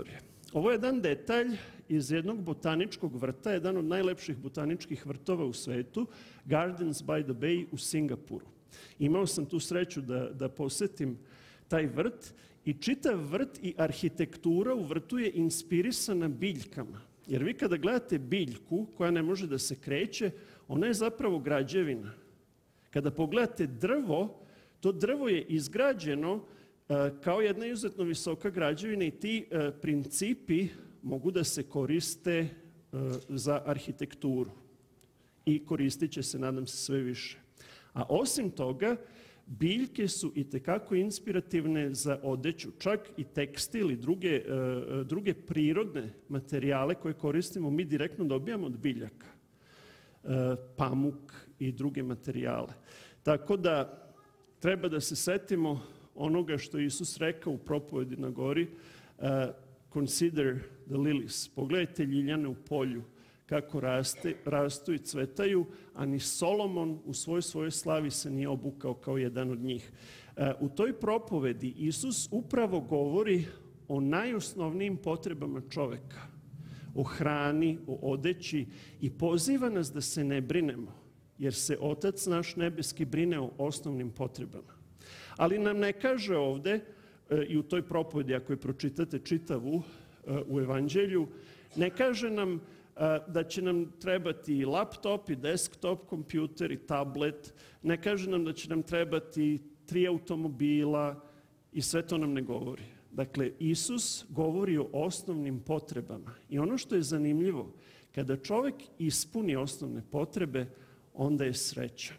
Ovo je jedan detalj iz jednog botaničkog vrta, jedan od najlepših botaničkih vrtova u svetu, Gardens by the Bay u Singapuru. Imao sam tu sreću da posetim taj vrt i čitav vrt i arhitektura u vrtu je inspirisana biljkama. Jer vi kada gledate biljku koja ne može da se kreće, ona je zapravo građevina. Kada pogledate drvo, to drvo je izgrađeno kao jedna izuzetno visoka građevina i ti principi mogu da se koriste za arhitekturu. I koristit će se, nadam se, sve više. A osim toga, biljke su itekako inspirativne za odeću, čak i tekstil i druge prirodne materijale koje koristimo, mi direktno dobijamo od biljaka. Pamuk i druge materijale. Tako da treba da se setimo onoga što je Isus rekao u propovedi na gori, consider the lilies, pogledajte ljiljane u polju, kako rastu i cvetaju, a ni Solomon u svojoj slavi se nije obukao kao jedan od njih. U toj propovedi Isus upravo govori o najosnovnijim potrebama čoveka, o hrani, o odeći i poziva nas da se ne brinemo, jer se Otac naš nebeski brine o osnovnim potrebama. Ali nam ne kaže ovde, i u toj propovedi, ako je pročitate čitavu u Evanđelju, ne kaže nam da će nam trebati i laptop, i desktop kompjuter, i tablet, ne kaže nam da će nam trebati 3 automobila i sve to nam ne govori. Dakle, Isus govori o osnovnim potrebama. I ono što je zanimljivo, kada čovjek ispuni osnovne potrebe, onda je srećan.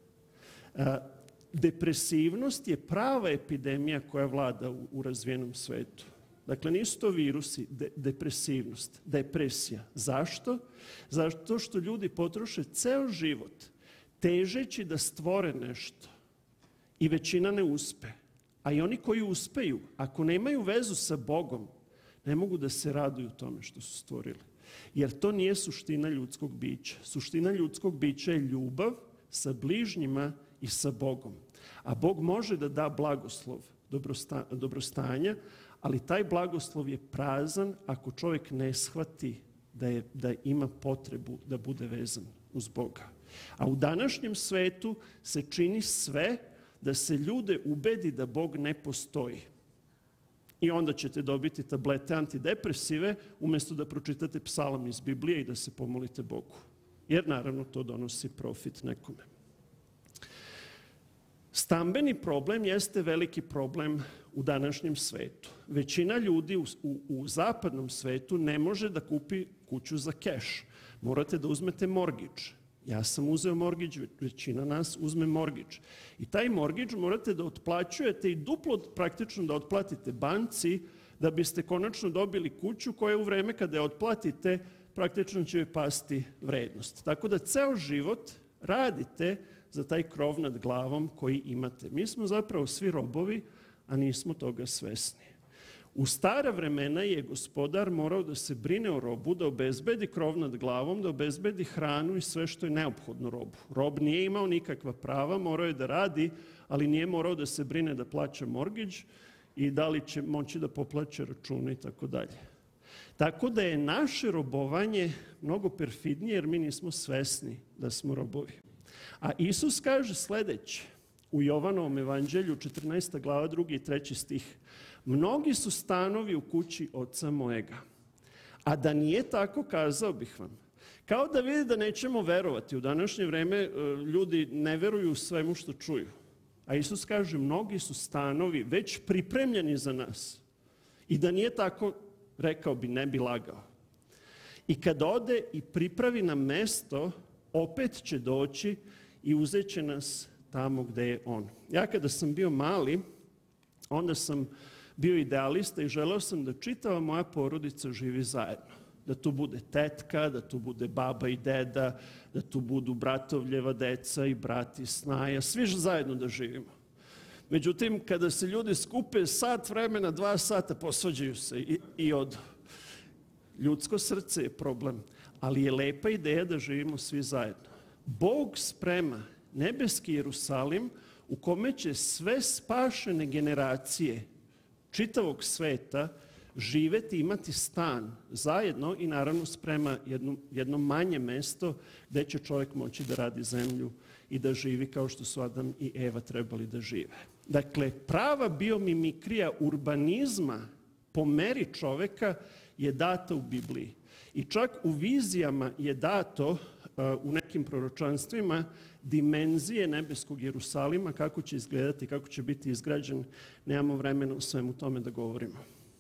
Depresivnost je prava epidemija koja vlada u razvijenom svetu. Dakle, nisu to virusi, depresivnost, depresija. Zašto? Zato što ljudi potroše ceo život težeći da stvore nešto i većina ne uspe. A i oni koji uspeju, ako nemaju vezu sa Bogom, ne mogu da se raduju tome što su stvorili. Jer to nije suština ljudskog bića. Suština ljudskog bića je ljubav sa bližnjima i sa Bogom. A Bog može da da blagoslov, dobrostanja, ali taj blagoslov je prazan ako čovjek ne shvati da ima potrebu da bude vezan uz Boga. A u današnjem svetu se čini sve da se ljude ubedi da Bog ne postoji. I onda ćete dobiti tablete antidepresive umjesto da pročitate psalam iz Biblije i da se pomolite Bogu. Jer naravno to donosi profit nekome. Stambeni problem jeste veliki problem u današnjem svetu. Većina ljudi u zapadnom svetu ne može da kupi kuću za keš. Morate da uzmete mortgage. Ja sam uzeo mortgage, većina nas uzme mortgage. I taj mortgage morate da otplaćujete i duplo praktično da otplatite banci da biste konačno dobili kuću koja u vreme kada je otplatite praktično će joj pasti vrednost. Tako da ceo život radite za taj krov nad glavom koji imate. Mi smo zapravo svi robovi, a nismo toga svesni. U stara vremena je gospodar morao da se brine o robu, da obezbedi krov nad glavom, da obezbedi hranu i sve što je neophodno robu. Rob nije imao nikakva prava, morao je da radi, ali nije morao da se brine da plaća mortgage i da li će moći da poplaća račune i tako dalje. Tako da je naše robovanje mnogo perfidnije jer mi nismo svesni da smo robovi. A Isus kaže sledeće u Jovanovom evanđelju 14. glava 2. i 3. stih. Mnogi su stanovi u kući oca mojega. A da nije tako, kazao bih vam. Kao da vidi da nećemo verovati. U današnje vreme ljudi ne veruju svemu što čuju. A Isus kaže, mnogi su stanovi već pripremljeni za nas. I da nije tako, rekao bi, ne bi lagao. I kad ode i pripravi nam mesto, opet će doći i uzet će nas tamo gde je on. Ja kada sam bio mali, onda sam bio idealista i želeo sam da čitava moja porodica živi zajedno. Da tu bude tetka, da tu bude baba i deda, da tu budu bratovljeva deca i brat i snaja, svi zajedno da živimo. Međutim, kada se ljudi skupe sat vremena, 2 sata, posvađaju se i odu. Ljudsko srce je problem, ali je lepa ideja da živimo svi zajedno. Bog sprema nebeski Jerusalim u kome će sve spašene generacije čitavog sveta živeti, imati stan zajedno i naravno sprema jedno manje mesto gde će čovjek moći da radi zemlju i da živi kao što su Adam i Eva trebali da žive. Dakle, prava biomimikrija urbanizma po meri čoveka je data u Bibliji. I čak u vizijama je dato u nekim proročanstvima dimenzije nebeskog Jerusalima, kako će izgledati, kako će biti izgrađen. Nemamo vremena u svemu tome da govorimo.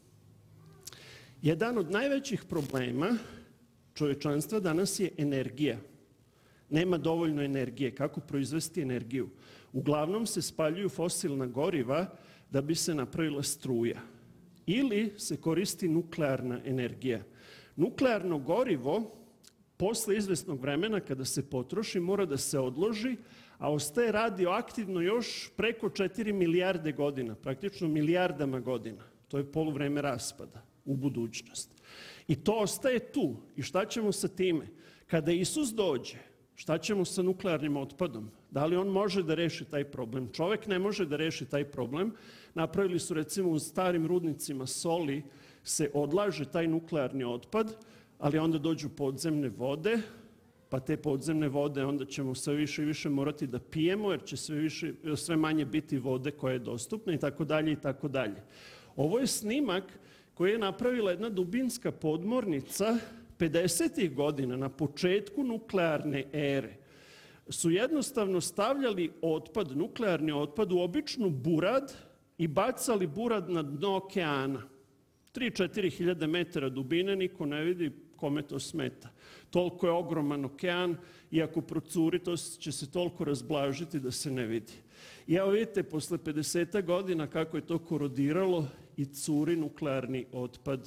Jedan od najvećih problema čovečanstva danas je energija. Nema dovoljno energije. Kako proizvesti energiju? Uglavnom se spaljuju fosilna goriva da bi se napravila struja. Ili se koristi nuklearna energija. Nuklearno gorivo posle izvesnog vremena kada se potroši mora da se odloži, a ostaje radioaktivno još preko 4 milijarde godina, praktično milijardama godina. To je poluvreme raspada u budućnost. I to ostaje tu. I šta ćemo sa time? Kada Isus dođe, šta ćemo sa nuklearnim otpadom? Da li on može da reši taj problem? Čovek ne može da reši taj problem. Napravili su recimo u starim rudnicima soli se odlaže taj nuklearni otpad, ali onda dođu podzemne vode, pa te podzemne vode onda ćemo sve više i više morati da pijemo, jer će sve manje biti vode koja je dostupna i tako dalje i tako dalje. Ovo je snimak koji je napravila jedna dubinska podmornica 50. godina, na početku nuklearne ere. Su jednostavno stavljali otpad, nuklearni otpad, u običnu burad i bacali burad na dno okeana. 3-4 hiljade metara dubine, niko ne vidi kome to smeta. Toliko je ogroman okean i ako procuri, to će se toliko razblažiti da se ne vidi. I evo vidite, posle 50 godina kako je to korodiralo i curi nuklearni otpad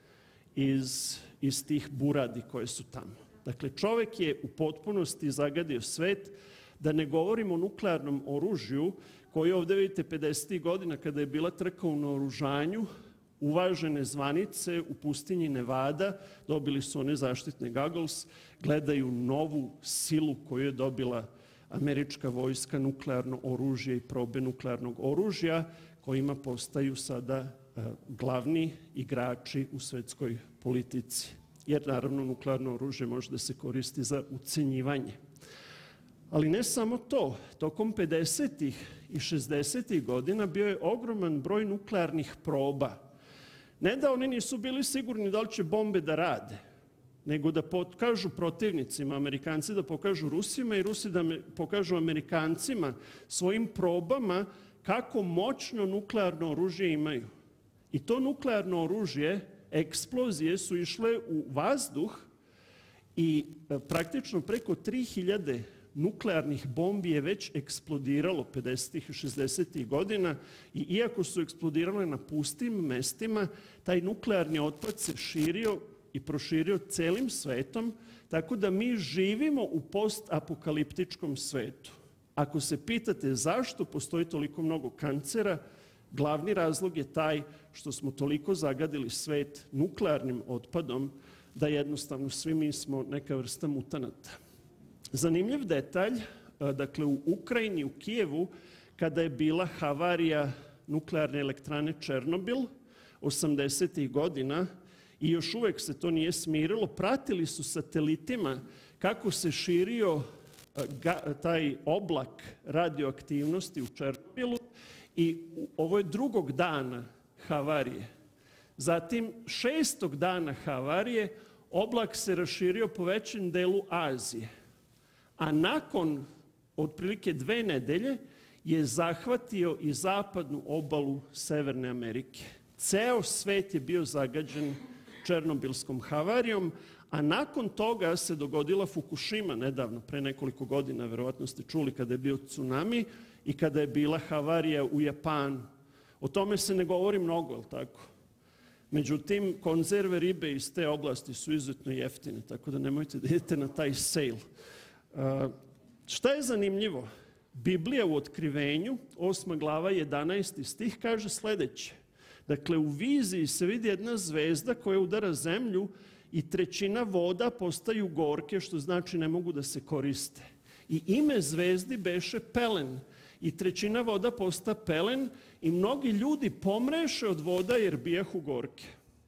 iz tih buradi koje su tamo. Dakle, čovek je u potpunosti zagadio svet, da ne govorimo o nuklearnom oružju, koji ovde vidite 50. godina kada je bila trka u naoružanju, uvažene zvanice u pustinji Nevada, dobili su one zaštitne goggles, gledaju novu silu koju je dobila američka vojska, nuklearno oružje i probe nuklearnog oružja, kojima postaju sada glavni igrači u svetskoj politici. Jer naravno nuklearno oružje može da se koristi za ucenjivanje. Ali ne samo to, tokom 50. i 60. godina bio je ogroman broj nuklearnih proba. Ne da oni nisu bili sigurni da li će bombe da rade, nego da pokažu protivnicima, Amerikanci da pokažu Rusima i Rusi da pokažu Amerikancima svojim probama kako moćno nuklearno oružje imaju. I to nuklearno oružje, eksplozije su išle u vazduh i praktično preko 3000 nuklearnih bombi je već eksplodiralo 50. i 60. godina i iako su eksplodirale na pustim mestima, taj nuklearni otpad se širio i proširio celim svetom, tako da mi živimo u postapokaliptičkom svetu. Ako se pitate zašto postoji toliko mnogo kancera, glavni razlog je taj što smo toliko zagadili svet nuklearnim otpadom da jednostavno svi mi smo neka vrsta mutanata. Zanimljiv detalj, dakle u Ukrajini, u Kijevu, kada je bila havarija nuklearne elektrane Černobil 80. godina i još uvek se to nije smirilo, pratili su satelitima kako se širio taj oblak radioaktivnosti u Černobilu i ovo je drugog dana havarije. Zatim, 6. dana havarije oblak se raširio po većem delu Azije. A nakon otprilike 2 nedelje je zahvatio i zapadnu obalu Severne Amerike. Ceo svet je bio zagađen černobilskom havarijom, a nakon toga se dogodila Fukushima nedavno, pre nekoliko godina, verovatno ste čuli, kada je bio tsunami i kada je bila havarija u Japanu. O tome se ne govori mnogo, je li tako? Međutim, konzerve ribe iz te oblasti su izuzetno jeftine, tako da nemojte da idete na taj sale. Šta je zanimljivo? Biblija u Otkrivenju, 8. glava, 11. stih, kaže sledeće. Dakle, u viziji se vidi jedna zvezda koja udara zemlju i 1/3 voda postaju gorke, što znači ne mogu da se koriste. I ime zvezdi beše Pelen. I 1/3 voda posta pelen i mnogi ljudi pomreše od voda jer bijahu gorke.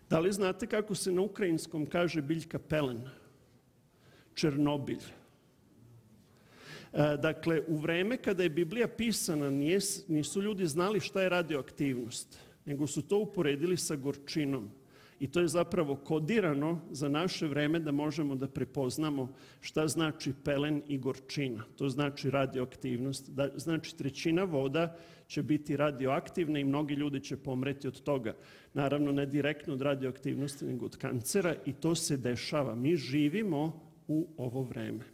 Da li znate kako se na ukrajinskom kaže biljka pelen? Černobilj. Dakle, u vreme kada je Biblija pisana nisu ljudi znali šta je radioaktivnost, nego su to uporedili sa gorčinom. I to je zapravo kodirano za naše vreme da možemo da prepoznamo šta znači pelen i gorčina. To znači radioaktivnost. Znači, trećina voda će biti radioaktivna i mnogi ljudi će pomreti od toga. Naravno, ne direktno od radioaktivnosti, nego od kancera i to se dešava. Mi živimo u ovo vreme.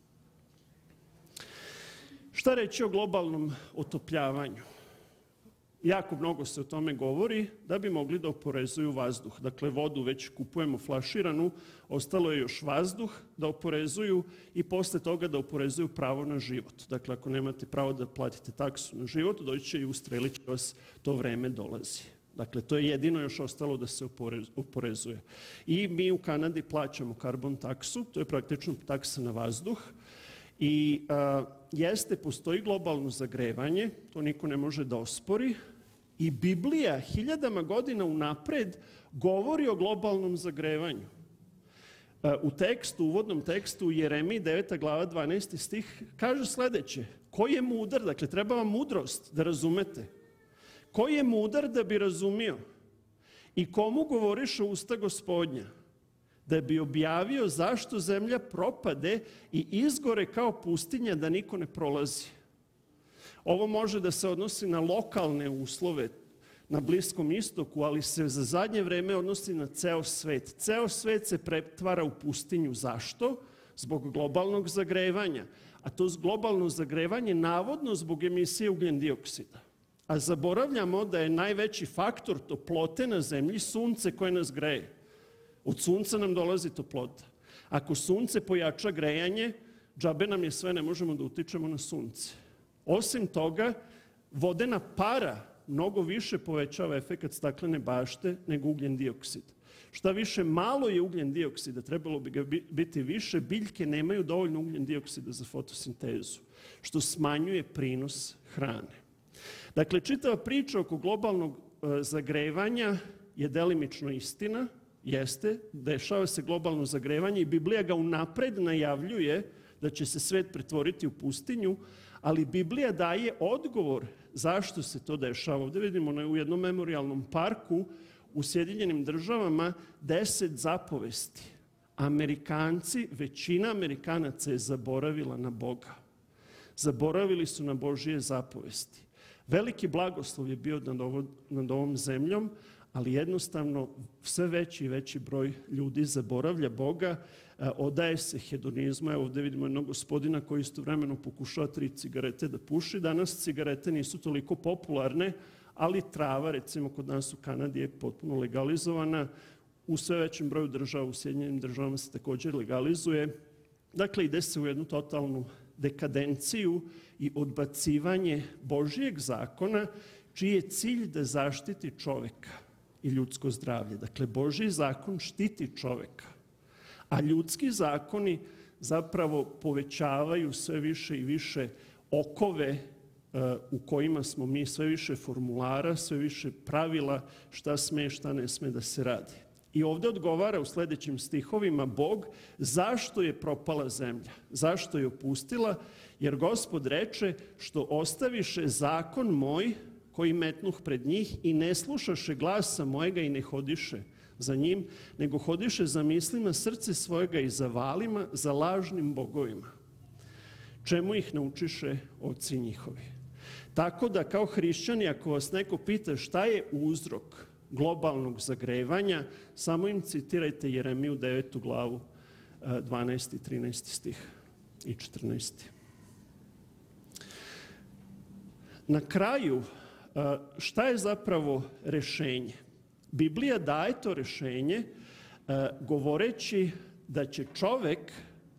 Šta reći o globalnom otopljavanju? Jako mnogo se o tome govori da bi mogli da oporezuju vazduh. Dakle, vodu već kupujemo flaširanu, ostalo je još vazduh da oporezuju i posle toga da oporezuju pravo na život. Dakle, ako nemate pravo da platite taksu na život, doći će i ustrelit će vas, to vreme dolazi. Dakle, to je jedino još ostalo da se oporezuje. I mi u Kanadi plaćamo karbon taksu, to je praktično taksa na vazduh. I postoji globalno zagrevanje, to niko ne može da ospori. I Biblija hiljadama godina unapred govori o globalnom zagrevanju. U uvodnom tekstu Jeremiji 9. glava 12. stih kaže sledeće. Ko je mudar? Dakle, treba vam mudrost da razumete. Ko je mudar da bi razumio? I komu govoriše usta Gospodnja? Da bi objavio zašto zemlja propade i izgore kao pustinja da niko ne prolazi. Ovo može da se odnosi na lokalne uslove na Bliskom istoku, ali se za zadnje vreme odnosi na ceo svet. Ceo svet se pretvara u pustinju. Zašto? Zbog globalnog zagrevanja. A to globalno zagrevanje navodno zbog emisije ugljendioksida. A zaboravljamo da je najveći faktor toplote na zemlji sunce koje nas greje. Od sunca nam dolazi toplota. Ako sunce pojača grejanje, džabe nam je sve, ne možemo da utičemo na sunce. Osim toga, vodena para mnogo više povećava efekat staklene bašte nego ugljen dioksid. Šta više, malo je ugljen dioksida, trebalo bi ga biti više, biljke nemaju dovoljno ugljen dioksida za fotosintezu, što smanjuje prinos hrane. Dakle, čitava priča oko globalnog zagrevanja je delimično istina, jeste, dešava se globalno zagrevanje i Biblija ga unapred najavljuje da će se svet pretvoriti u pustinju, ali Biblija daje odgovor zašto se to dešava. Ovdje vidimo u jednom memorijalnom parku u Sjedinjenim Državama 10 zapovesti. Većina Amerikanaca je zaboravila na Boga. Zaboravili su na Božije zapovesti. Veliki blagoslov je bio nad ovom zemljom, ali jednostavno sve veći i veći broj ljudi zaboravlja Boga, odaje se hedonizmu. Evo ovdje vidimo jednog gospodina koji istovremeno pokušava 3 cigarete da puši. Danas cigarete nisu toliko popularne, ali trava, recimo kod nas u Kanadi, je potpuno legalizovana. U sve većem broju država, u Sjedinjenim Državama se također legalizuje. Dakle, ide se u jednu totalnu dekadenciju i odbacivanje Božijeg zakona, čiji je cilj da zaštiti čoveka i ljudsko zdravlje. Dakle, Božji zakon štiti čoveka, a ljudski zakoni zapravo povećavaju sve više i više okove u kojima smo mi, sve više formulara, sve više pravila šta sme i šta ne sme da se radi. I ovdje odgovara u sljedećim stihovima Bog zašto je propala zemlja, zašto je opustila, jer Gospod reče što ostaviše zakon moj koji metnuh pred njih i ne slušaše glasa mojega i ne hodiše za njim, nego hodiše za mislima srce svojega i za valima, za lažnim bogovima. Čemu ih naučiše oci njihovi? Tako da kao hrišćani, ako vas neko pita šta je uzrok globalnog zagrevanja, samo im citirajte Jeremiju 9. glavu 12. i 13. stih i 14. Na kraju, šta je zapravo rešenje? Biblija daje to rešenje govoreći da će čovek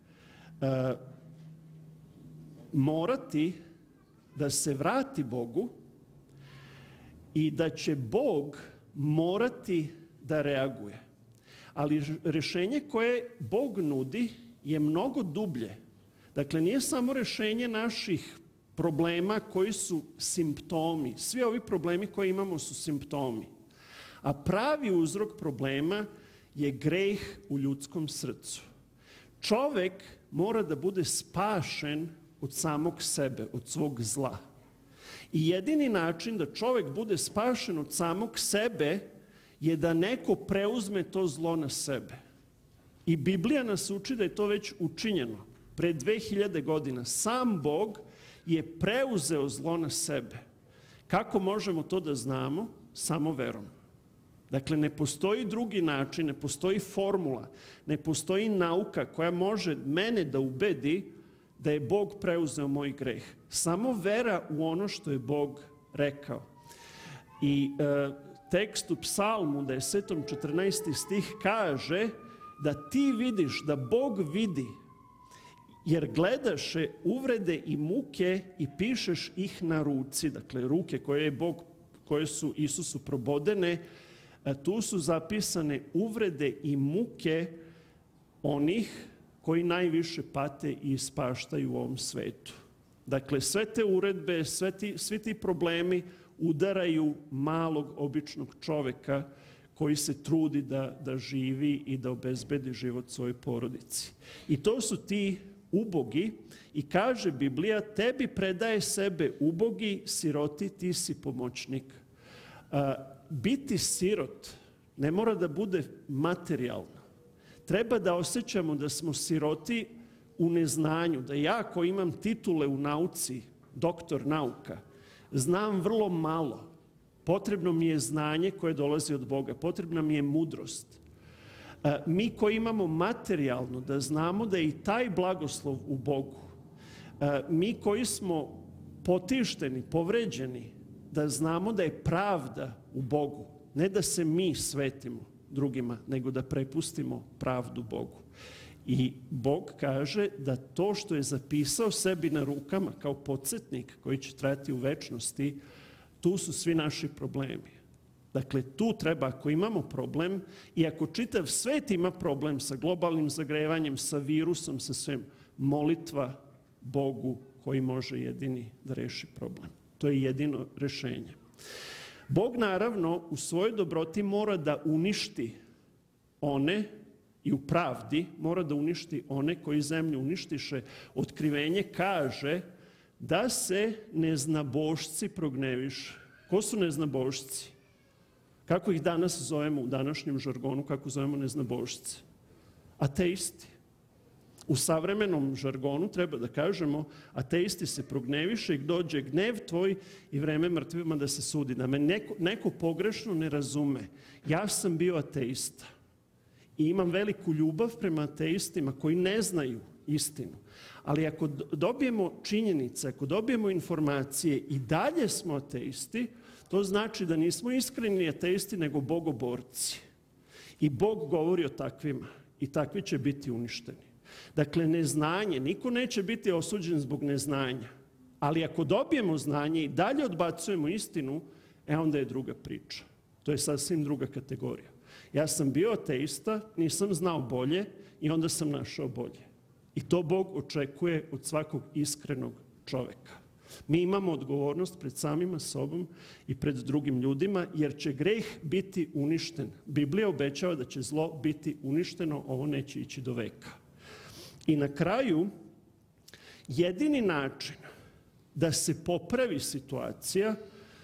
morati da se vrati Bogu i da će Bog morati da reaguje. Ali rešenje koje Bog nudi je mnogo dublje. Dakle, nije samo rešenje naših problema koji su simptomi. Svi ovi problemi koje imamo su simptomi. A pravi uzrok problema je greh u ljudskom srcu. Čovek mora da bude spašen od samog sebe, od svog zla. I jedini način da čovek bude spašen od samog sebe je da neko preuzme to zlo na sebe. I Biblija nas uči da je to već učinjeno. Pre 2000 godina sam Bog je preuzeo zlo na sebe. Kako možemo to da znamo? Samo verom. Dakle, ne postoji drugi način, ne postoji formula, ne postoji nauka koja može mene da ubedi da je Bog preuzeo moj greh. Samo vera u ono što je Bog rekao. I tekst u Psalmu 10. 14. stih kaže da ti vidiš, da Bog vidi, jer gledaše uvrede i muke i pišeš ih na ruci. Dakle, ruke koje su Isusu probodene, tu su zapisane uvrede i muke onih koji najviše pate i ispaštaju u ovom svetu. Dakle, sve te uredbe, svi ti problemi udaraju malog, običnog čoveka koji se trudi da živi i da obezbedi život svojoj porodici. I to su ti ubogi i kaže Biblija, tebi predaje sebe ubogi, siroti, ti si pomoćnik. Biti sirot ne mora da bude materijalno. Treba da osjećamo da smo siroti u neznanju, da ja koji imam titule u nauci, doktor nauka, znam vrlo malo. Potrebno mi je znanje koje dolazi od Boga, potrebna mi je mudrost. Mi koji imamo materijalno, da znamo da je i taj blagoslov u Bogu. Mi koji smo potišteni, povređeni, da znamo da je pravda u Bogu. Ne da se mi svetimo drugima, nego da prepustimo pravdu Bogu. I Bog kaže da to što je zapisao sebi na rukama kao podsjetnik koji će trajati u večnosti, tu su svi naši problemi. Dakle, tu treba, ako imamo problem, i ako čitav svet ima problem sa globalnim zagrevanjem, sa virusom, sa svem, molitva Bogu koji može jedini da reši problem. To je jedino rešenje. Bog, naravno, u svojoj dobroti mora da uništi one, i u pravdi mora da uništi one koji zemlju uništiše. Otkrivenje kaže da se neznabošci progneviše. Ko su neznabošci? Kako ih danas zovemo u današnjem žargonu, kako zovemo neznabošci? Ateisti. U savremenom žargonu treba da kažemo ateisti se progneviše i dođe gnev tvoj i vreme mrtvima da se sudi. Da me neko pogrešno ne razume. Ja sam bio ateista i imam veliku ljubav prema ateistima koji ne znaju istinu. Ali ako dobijemo činjenice, ako dobijemo informacije i dalje smo ateisti, to znači da nismo iskreni ateisti, nego bogoborci. I Bog govori o takvima i takvi će biti uništeni. Dakle, neznanje, niko neće biti osuđen zbog neznanja. Ali ako dobijemo znanje i dalje odbacujemo istinu, onda je druga priča. To je sasvim druga kategorija. Ja sam bio ateista, nisam znao bolje i onda sam našao bolje. I to Bog očekuje od svakog iskrenog čoveka. Mi imamo odgovornost pred samima sobom i pred drugim ljudima, jer će greh biti uništen. Biblija obećava da će zlo biti uništeno, ovo neće ići do veka. I na kraju, jedini način da se popravi situacija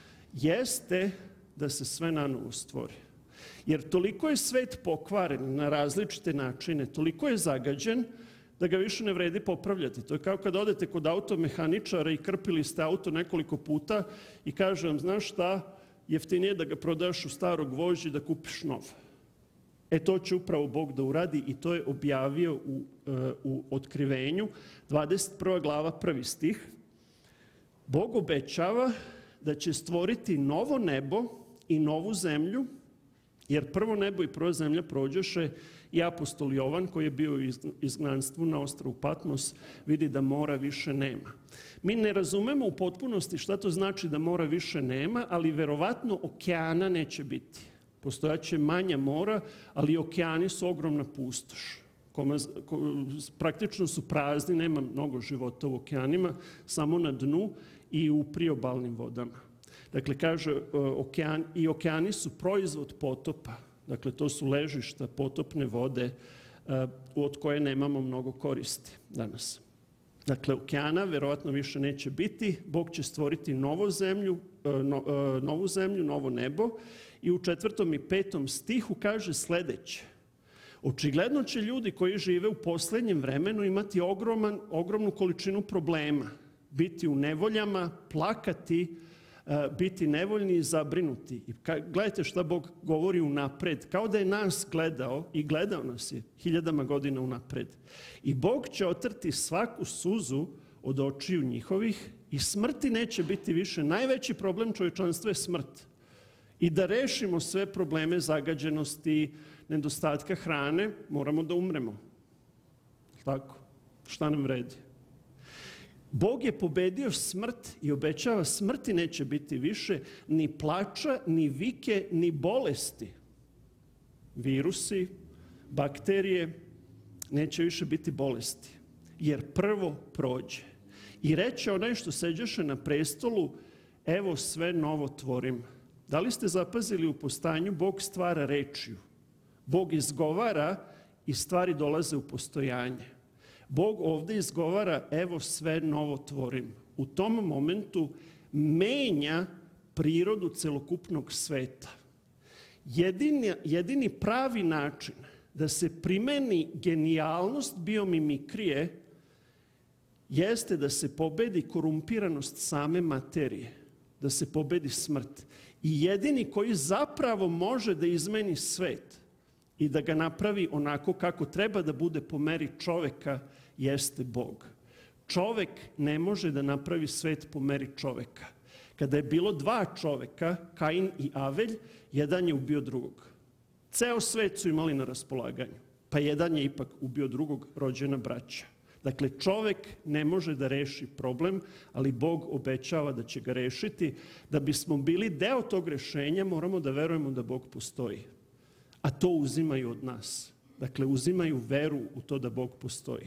jeste da se sve nanovo stvori. Jer toliko je svet pokvaren na različite načine, toliko je zagađen da ga više ne vredi popravljati. To je kao kad odete kod automehaničara i krpili ste auto nekoliko puta i kaže vam, znaš šta, jeftinije da ga prodaš u staro gvožđe i da kupiš nov. To će upravo Bog da uradi i to je objavio u Otkrivenju, 21. glava, 1. stih. Bog obećava da će stvoriti novo nebo i novu zemlju, jer prvo nebo i prva zemlja prođoše i apostol Jovan, koji je bio u izgnanstvu na ostrvu Patmos, vidi da mora više nema. Mi ne razumemo u potpunosti šta to znači da mora više nema, ali verovatno okeana neće biti. Postojaće manja mora, ali okeani su ogromna pustoš. Praktično su prazni, nema mnogo života u okeanima, samo na dnu i u priobalnim vodama. Dakle, kaže, okeani su proizvod potopa. Dakle, to su ležišta potopne vode od koje nemamo mnogo koristi danas. Dakle, okeana verovatno više neće biti. Bog će stvoriti novu zemlju, novo nebo. I u 4. i 5. stihu kaže sledeće. Očigledno će ljudi koji žive u poslednjem vremenu imati ogromnu količinu problema. Biti u nevoljama, plakati, biti nevoljni i zabrinuti. I gledajte šta Bog govori unapred. Kao da je nas gledao i gledao nas je 1000 godina unapred. I Bog će otrti svaku suzu od očiju njihovih i smrti neće biti više. Najveći problem čovječanstva je smrt. I da rešimo sve probleme zagađenosti, nedostatka hrane, moramo da umremo. Tako? Šta nam vredi? Bog je pobedio smrt i obećava smrti neće biti više, ni plača, ni vike, ni bolesti. Virusi, bakterije, neće više biti bolesti. Jer prvo prođe. I reče onaj što seđeše na prestolu, evo sve novo tvorim. Da li ste zapazili u postojanju? Bog stvara rečju. Bog izgovara i stvari dolaze u postojanje. Bog ovde izgovara, evo sve novo tvorim. U tom momentu menja prirodu celokupnog sveta. Jedini pravi način da se primeni genijalnost biomimikrije jeste da se pobedi korumpiranost same materije, da se pobedi smrt. I jedini koji zapravo može da izmeni svet i da ga napravi onako kako treba da bude po meri čoveka, jeste Bog. Čovek ne može da napravi svet po meri čoveka. Kada je bilo 2 čoveka, Kain i Avelj, jedan je ubio drugog. Ceo svet su imali na raspolaganju, pa jedan je ipak ubio drugog, rođena braća. Dakle, čovek ne može da reši problem, ali Bog obećava da će ga rešiti. Da bismo bili deo tog rešenja, moramo da verujemo da Bog postoji. A to uzimaju od nas. Dakle, uzimaju veru u to da Bog postoji.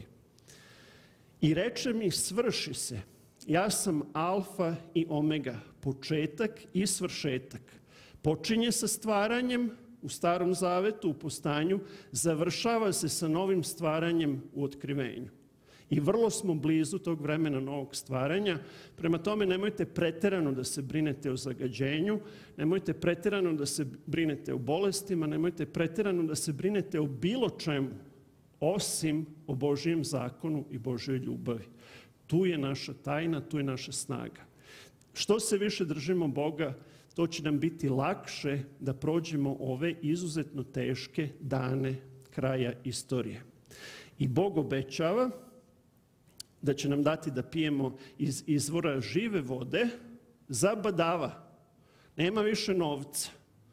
I reče mi, svrši se. Ja sam alfa i omega, početak i svršetak. Počinje sa stvaranjem u Starom Zavetu, u postojanju, završava se sa novim stvaranjem u otkrivenju. I vrlo smo blizu tog vremena novog stvaranja. Prema tome, nemojte preterano da se brinete o zagađenju, nemojte preterano da se brinete o bolestima, nemojte preterano da se brinete o bilo čemu, osim o Božijem zakonu i Božjoj ljubavi. Tu je naša tajna, tu je naša snaga. Što se više držimo Boga, to će nam biti lakše da prođemo ove izuzetno teške dane kraja istorije. I Bog obećava da će nam dati da pijemo iz izvora žive vode za badava. Nema više novca.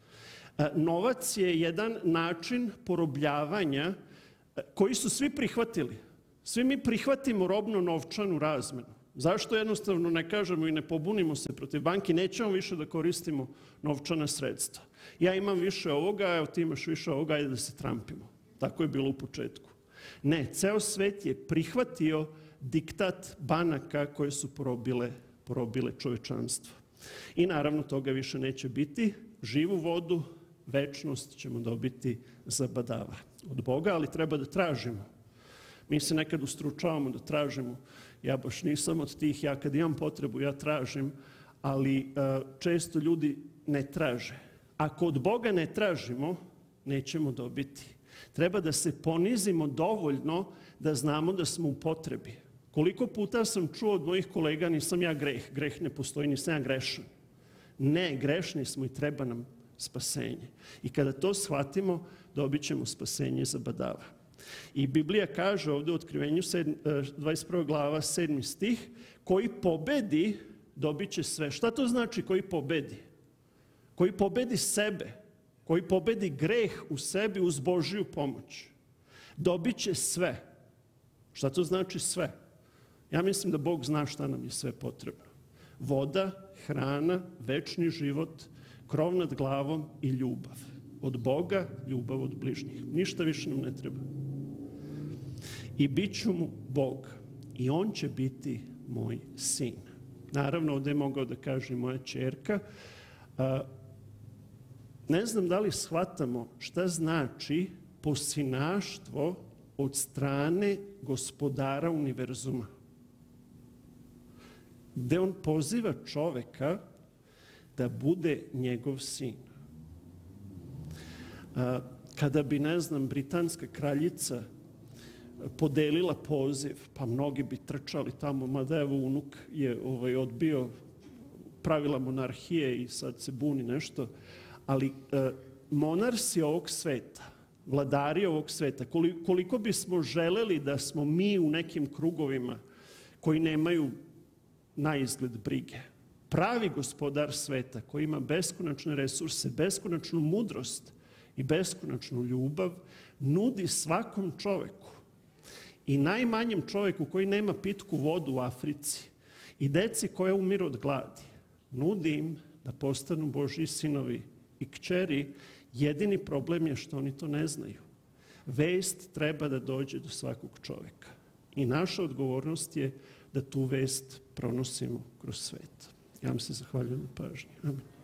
Novac je jedan način porobljavanja koji su svi prihvatili. Svi mi prihvatimo robno-novčanu razmenu. Zašto jednostavno ne kažemo i ne pobunimo se protiv banki, nećemo više da koristimo novčana sredstva. Ja imam više ovoga, evo ti imaš više ovoga, ajde da se trampimo. Tako je bilo u početku. Ne, ceo svet je prihvatio diktat banaka koje su porobile čovečanstvo. I naravno toga više neće biti. Živu vodu, večnost ćemo dobiti za badava od Boga, ali treba da tražimo. Mi se nekad ustručavamo da tražimo. Ja baš nisam od tih, ja kad imam potrebu, ja tražim, ali često ljudi ne traže. Ako od Boga ne tražimo, nećemo dobiti. Treba da se ponizimo dovoljno da znamo da smo u potrebi. Koliko puta sam čuo od mojih kolega, nisam ja greh, greh ne postoji, nisam ja grešan. Ne, grešni smo i treba nam spasenje. I kada to shvatimo, dobit ćemo spasenje za badava. I Biblija kaže ovde u Otkrivenju 21. glava 7. stih, koji pobedi, dobit će sve. Šta to znači koji pobedi? Koji pobedi sebe, koji pobedi greh u sebi uz Božiju pomoć. Dobit će sve. Šta to znači sve? Ja mislim da Bog zna šta nam je sve potrebno. Voda, hrana, večni život, krov nad glavom i ljubav. Od Boga, ljubav od bližnjih. Ništa više nam ne treba. I bit ću mu Bog. I on će biti moj sin. naravno ovdje je mogao da kaže i moja ćerka, ne znam da li shvatamo šta znači posinaštvo od strane gospodara univerzuma, gde on poziva čoveka da bude njegov sin. Kada bi, ne znam, britanska kraljica podelila poziv, pa mnogi bi trčali tamo, mada evo unuk je odbio pravila monarhije i sad se buni nešto, ali monarsi ovog sveta, vladari ovog sveta, koliko bismo želeli da smo mi u nekim krugovima koji nemaju na izgled brige, pravi gospodar sveta koji ima beskonačne resurse, beskonačnu mudrost i beskonačnu ljubav, nudi svakom čoveku i najmanjem čoveku koji nema pitku vodu u Africi i deci koja umiru od gladi, nudi im da postanu Božji sinovi i kćeri. Jedini problem je što oni to ne znaju. Vest treba da dođe do svakog čoveka. I naša odgovornost je da tu vest pronosimo kroz svet. Ja vam se zahvaljujem na pažnji. Amen.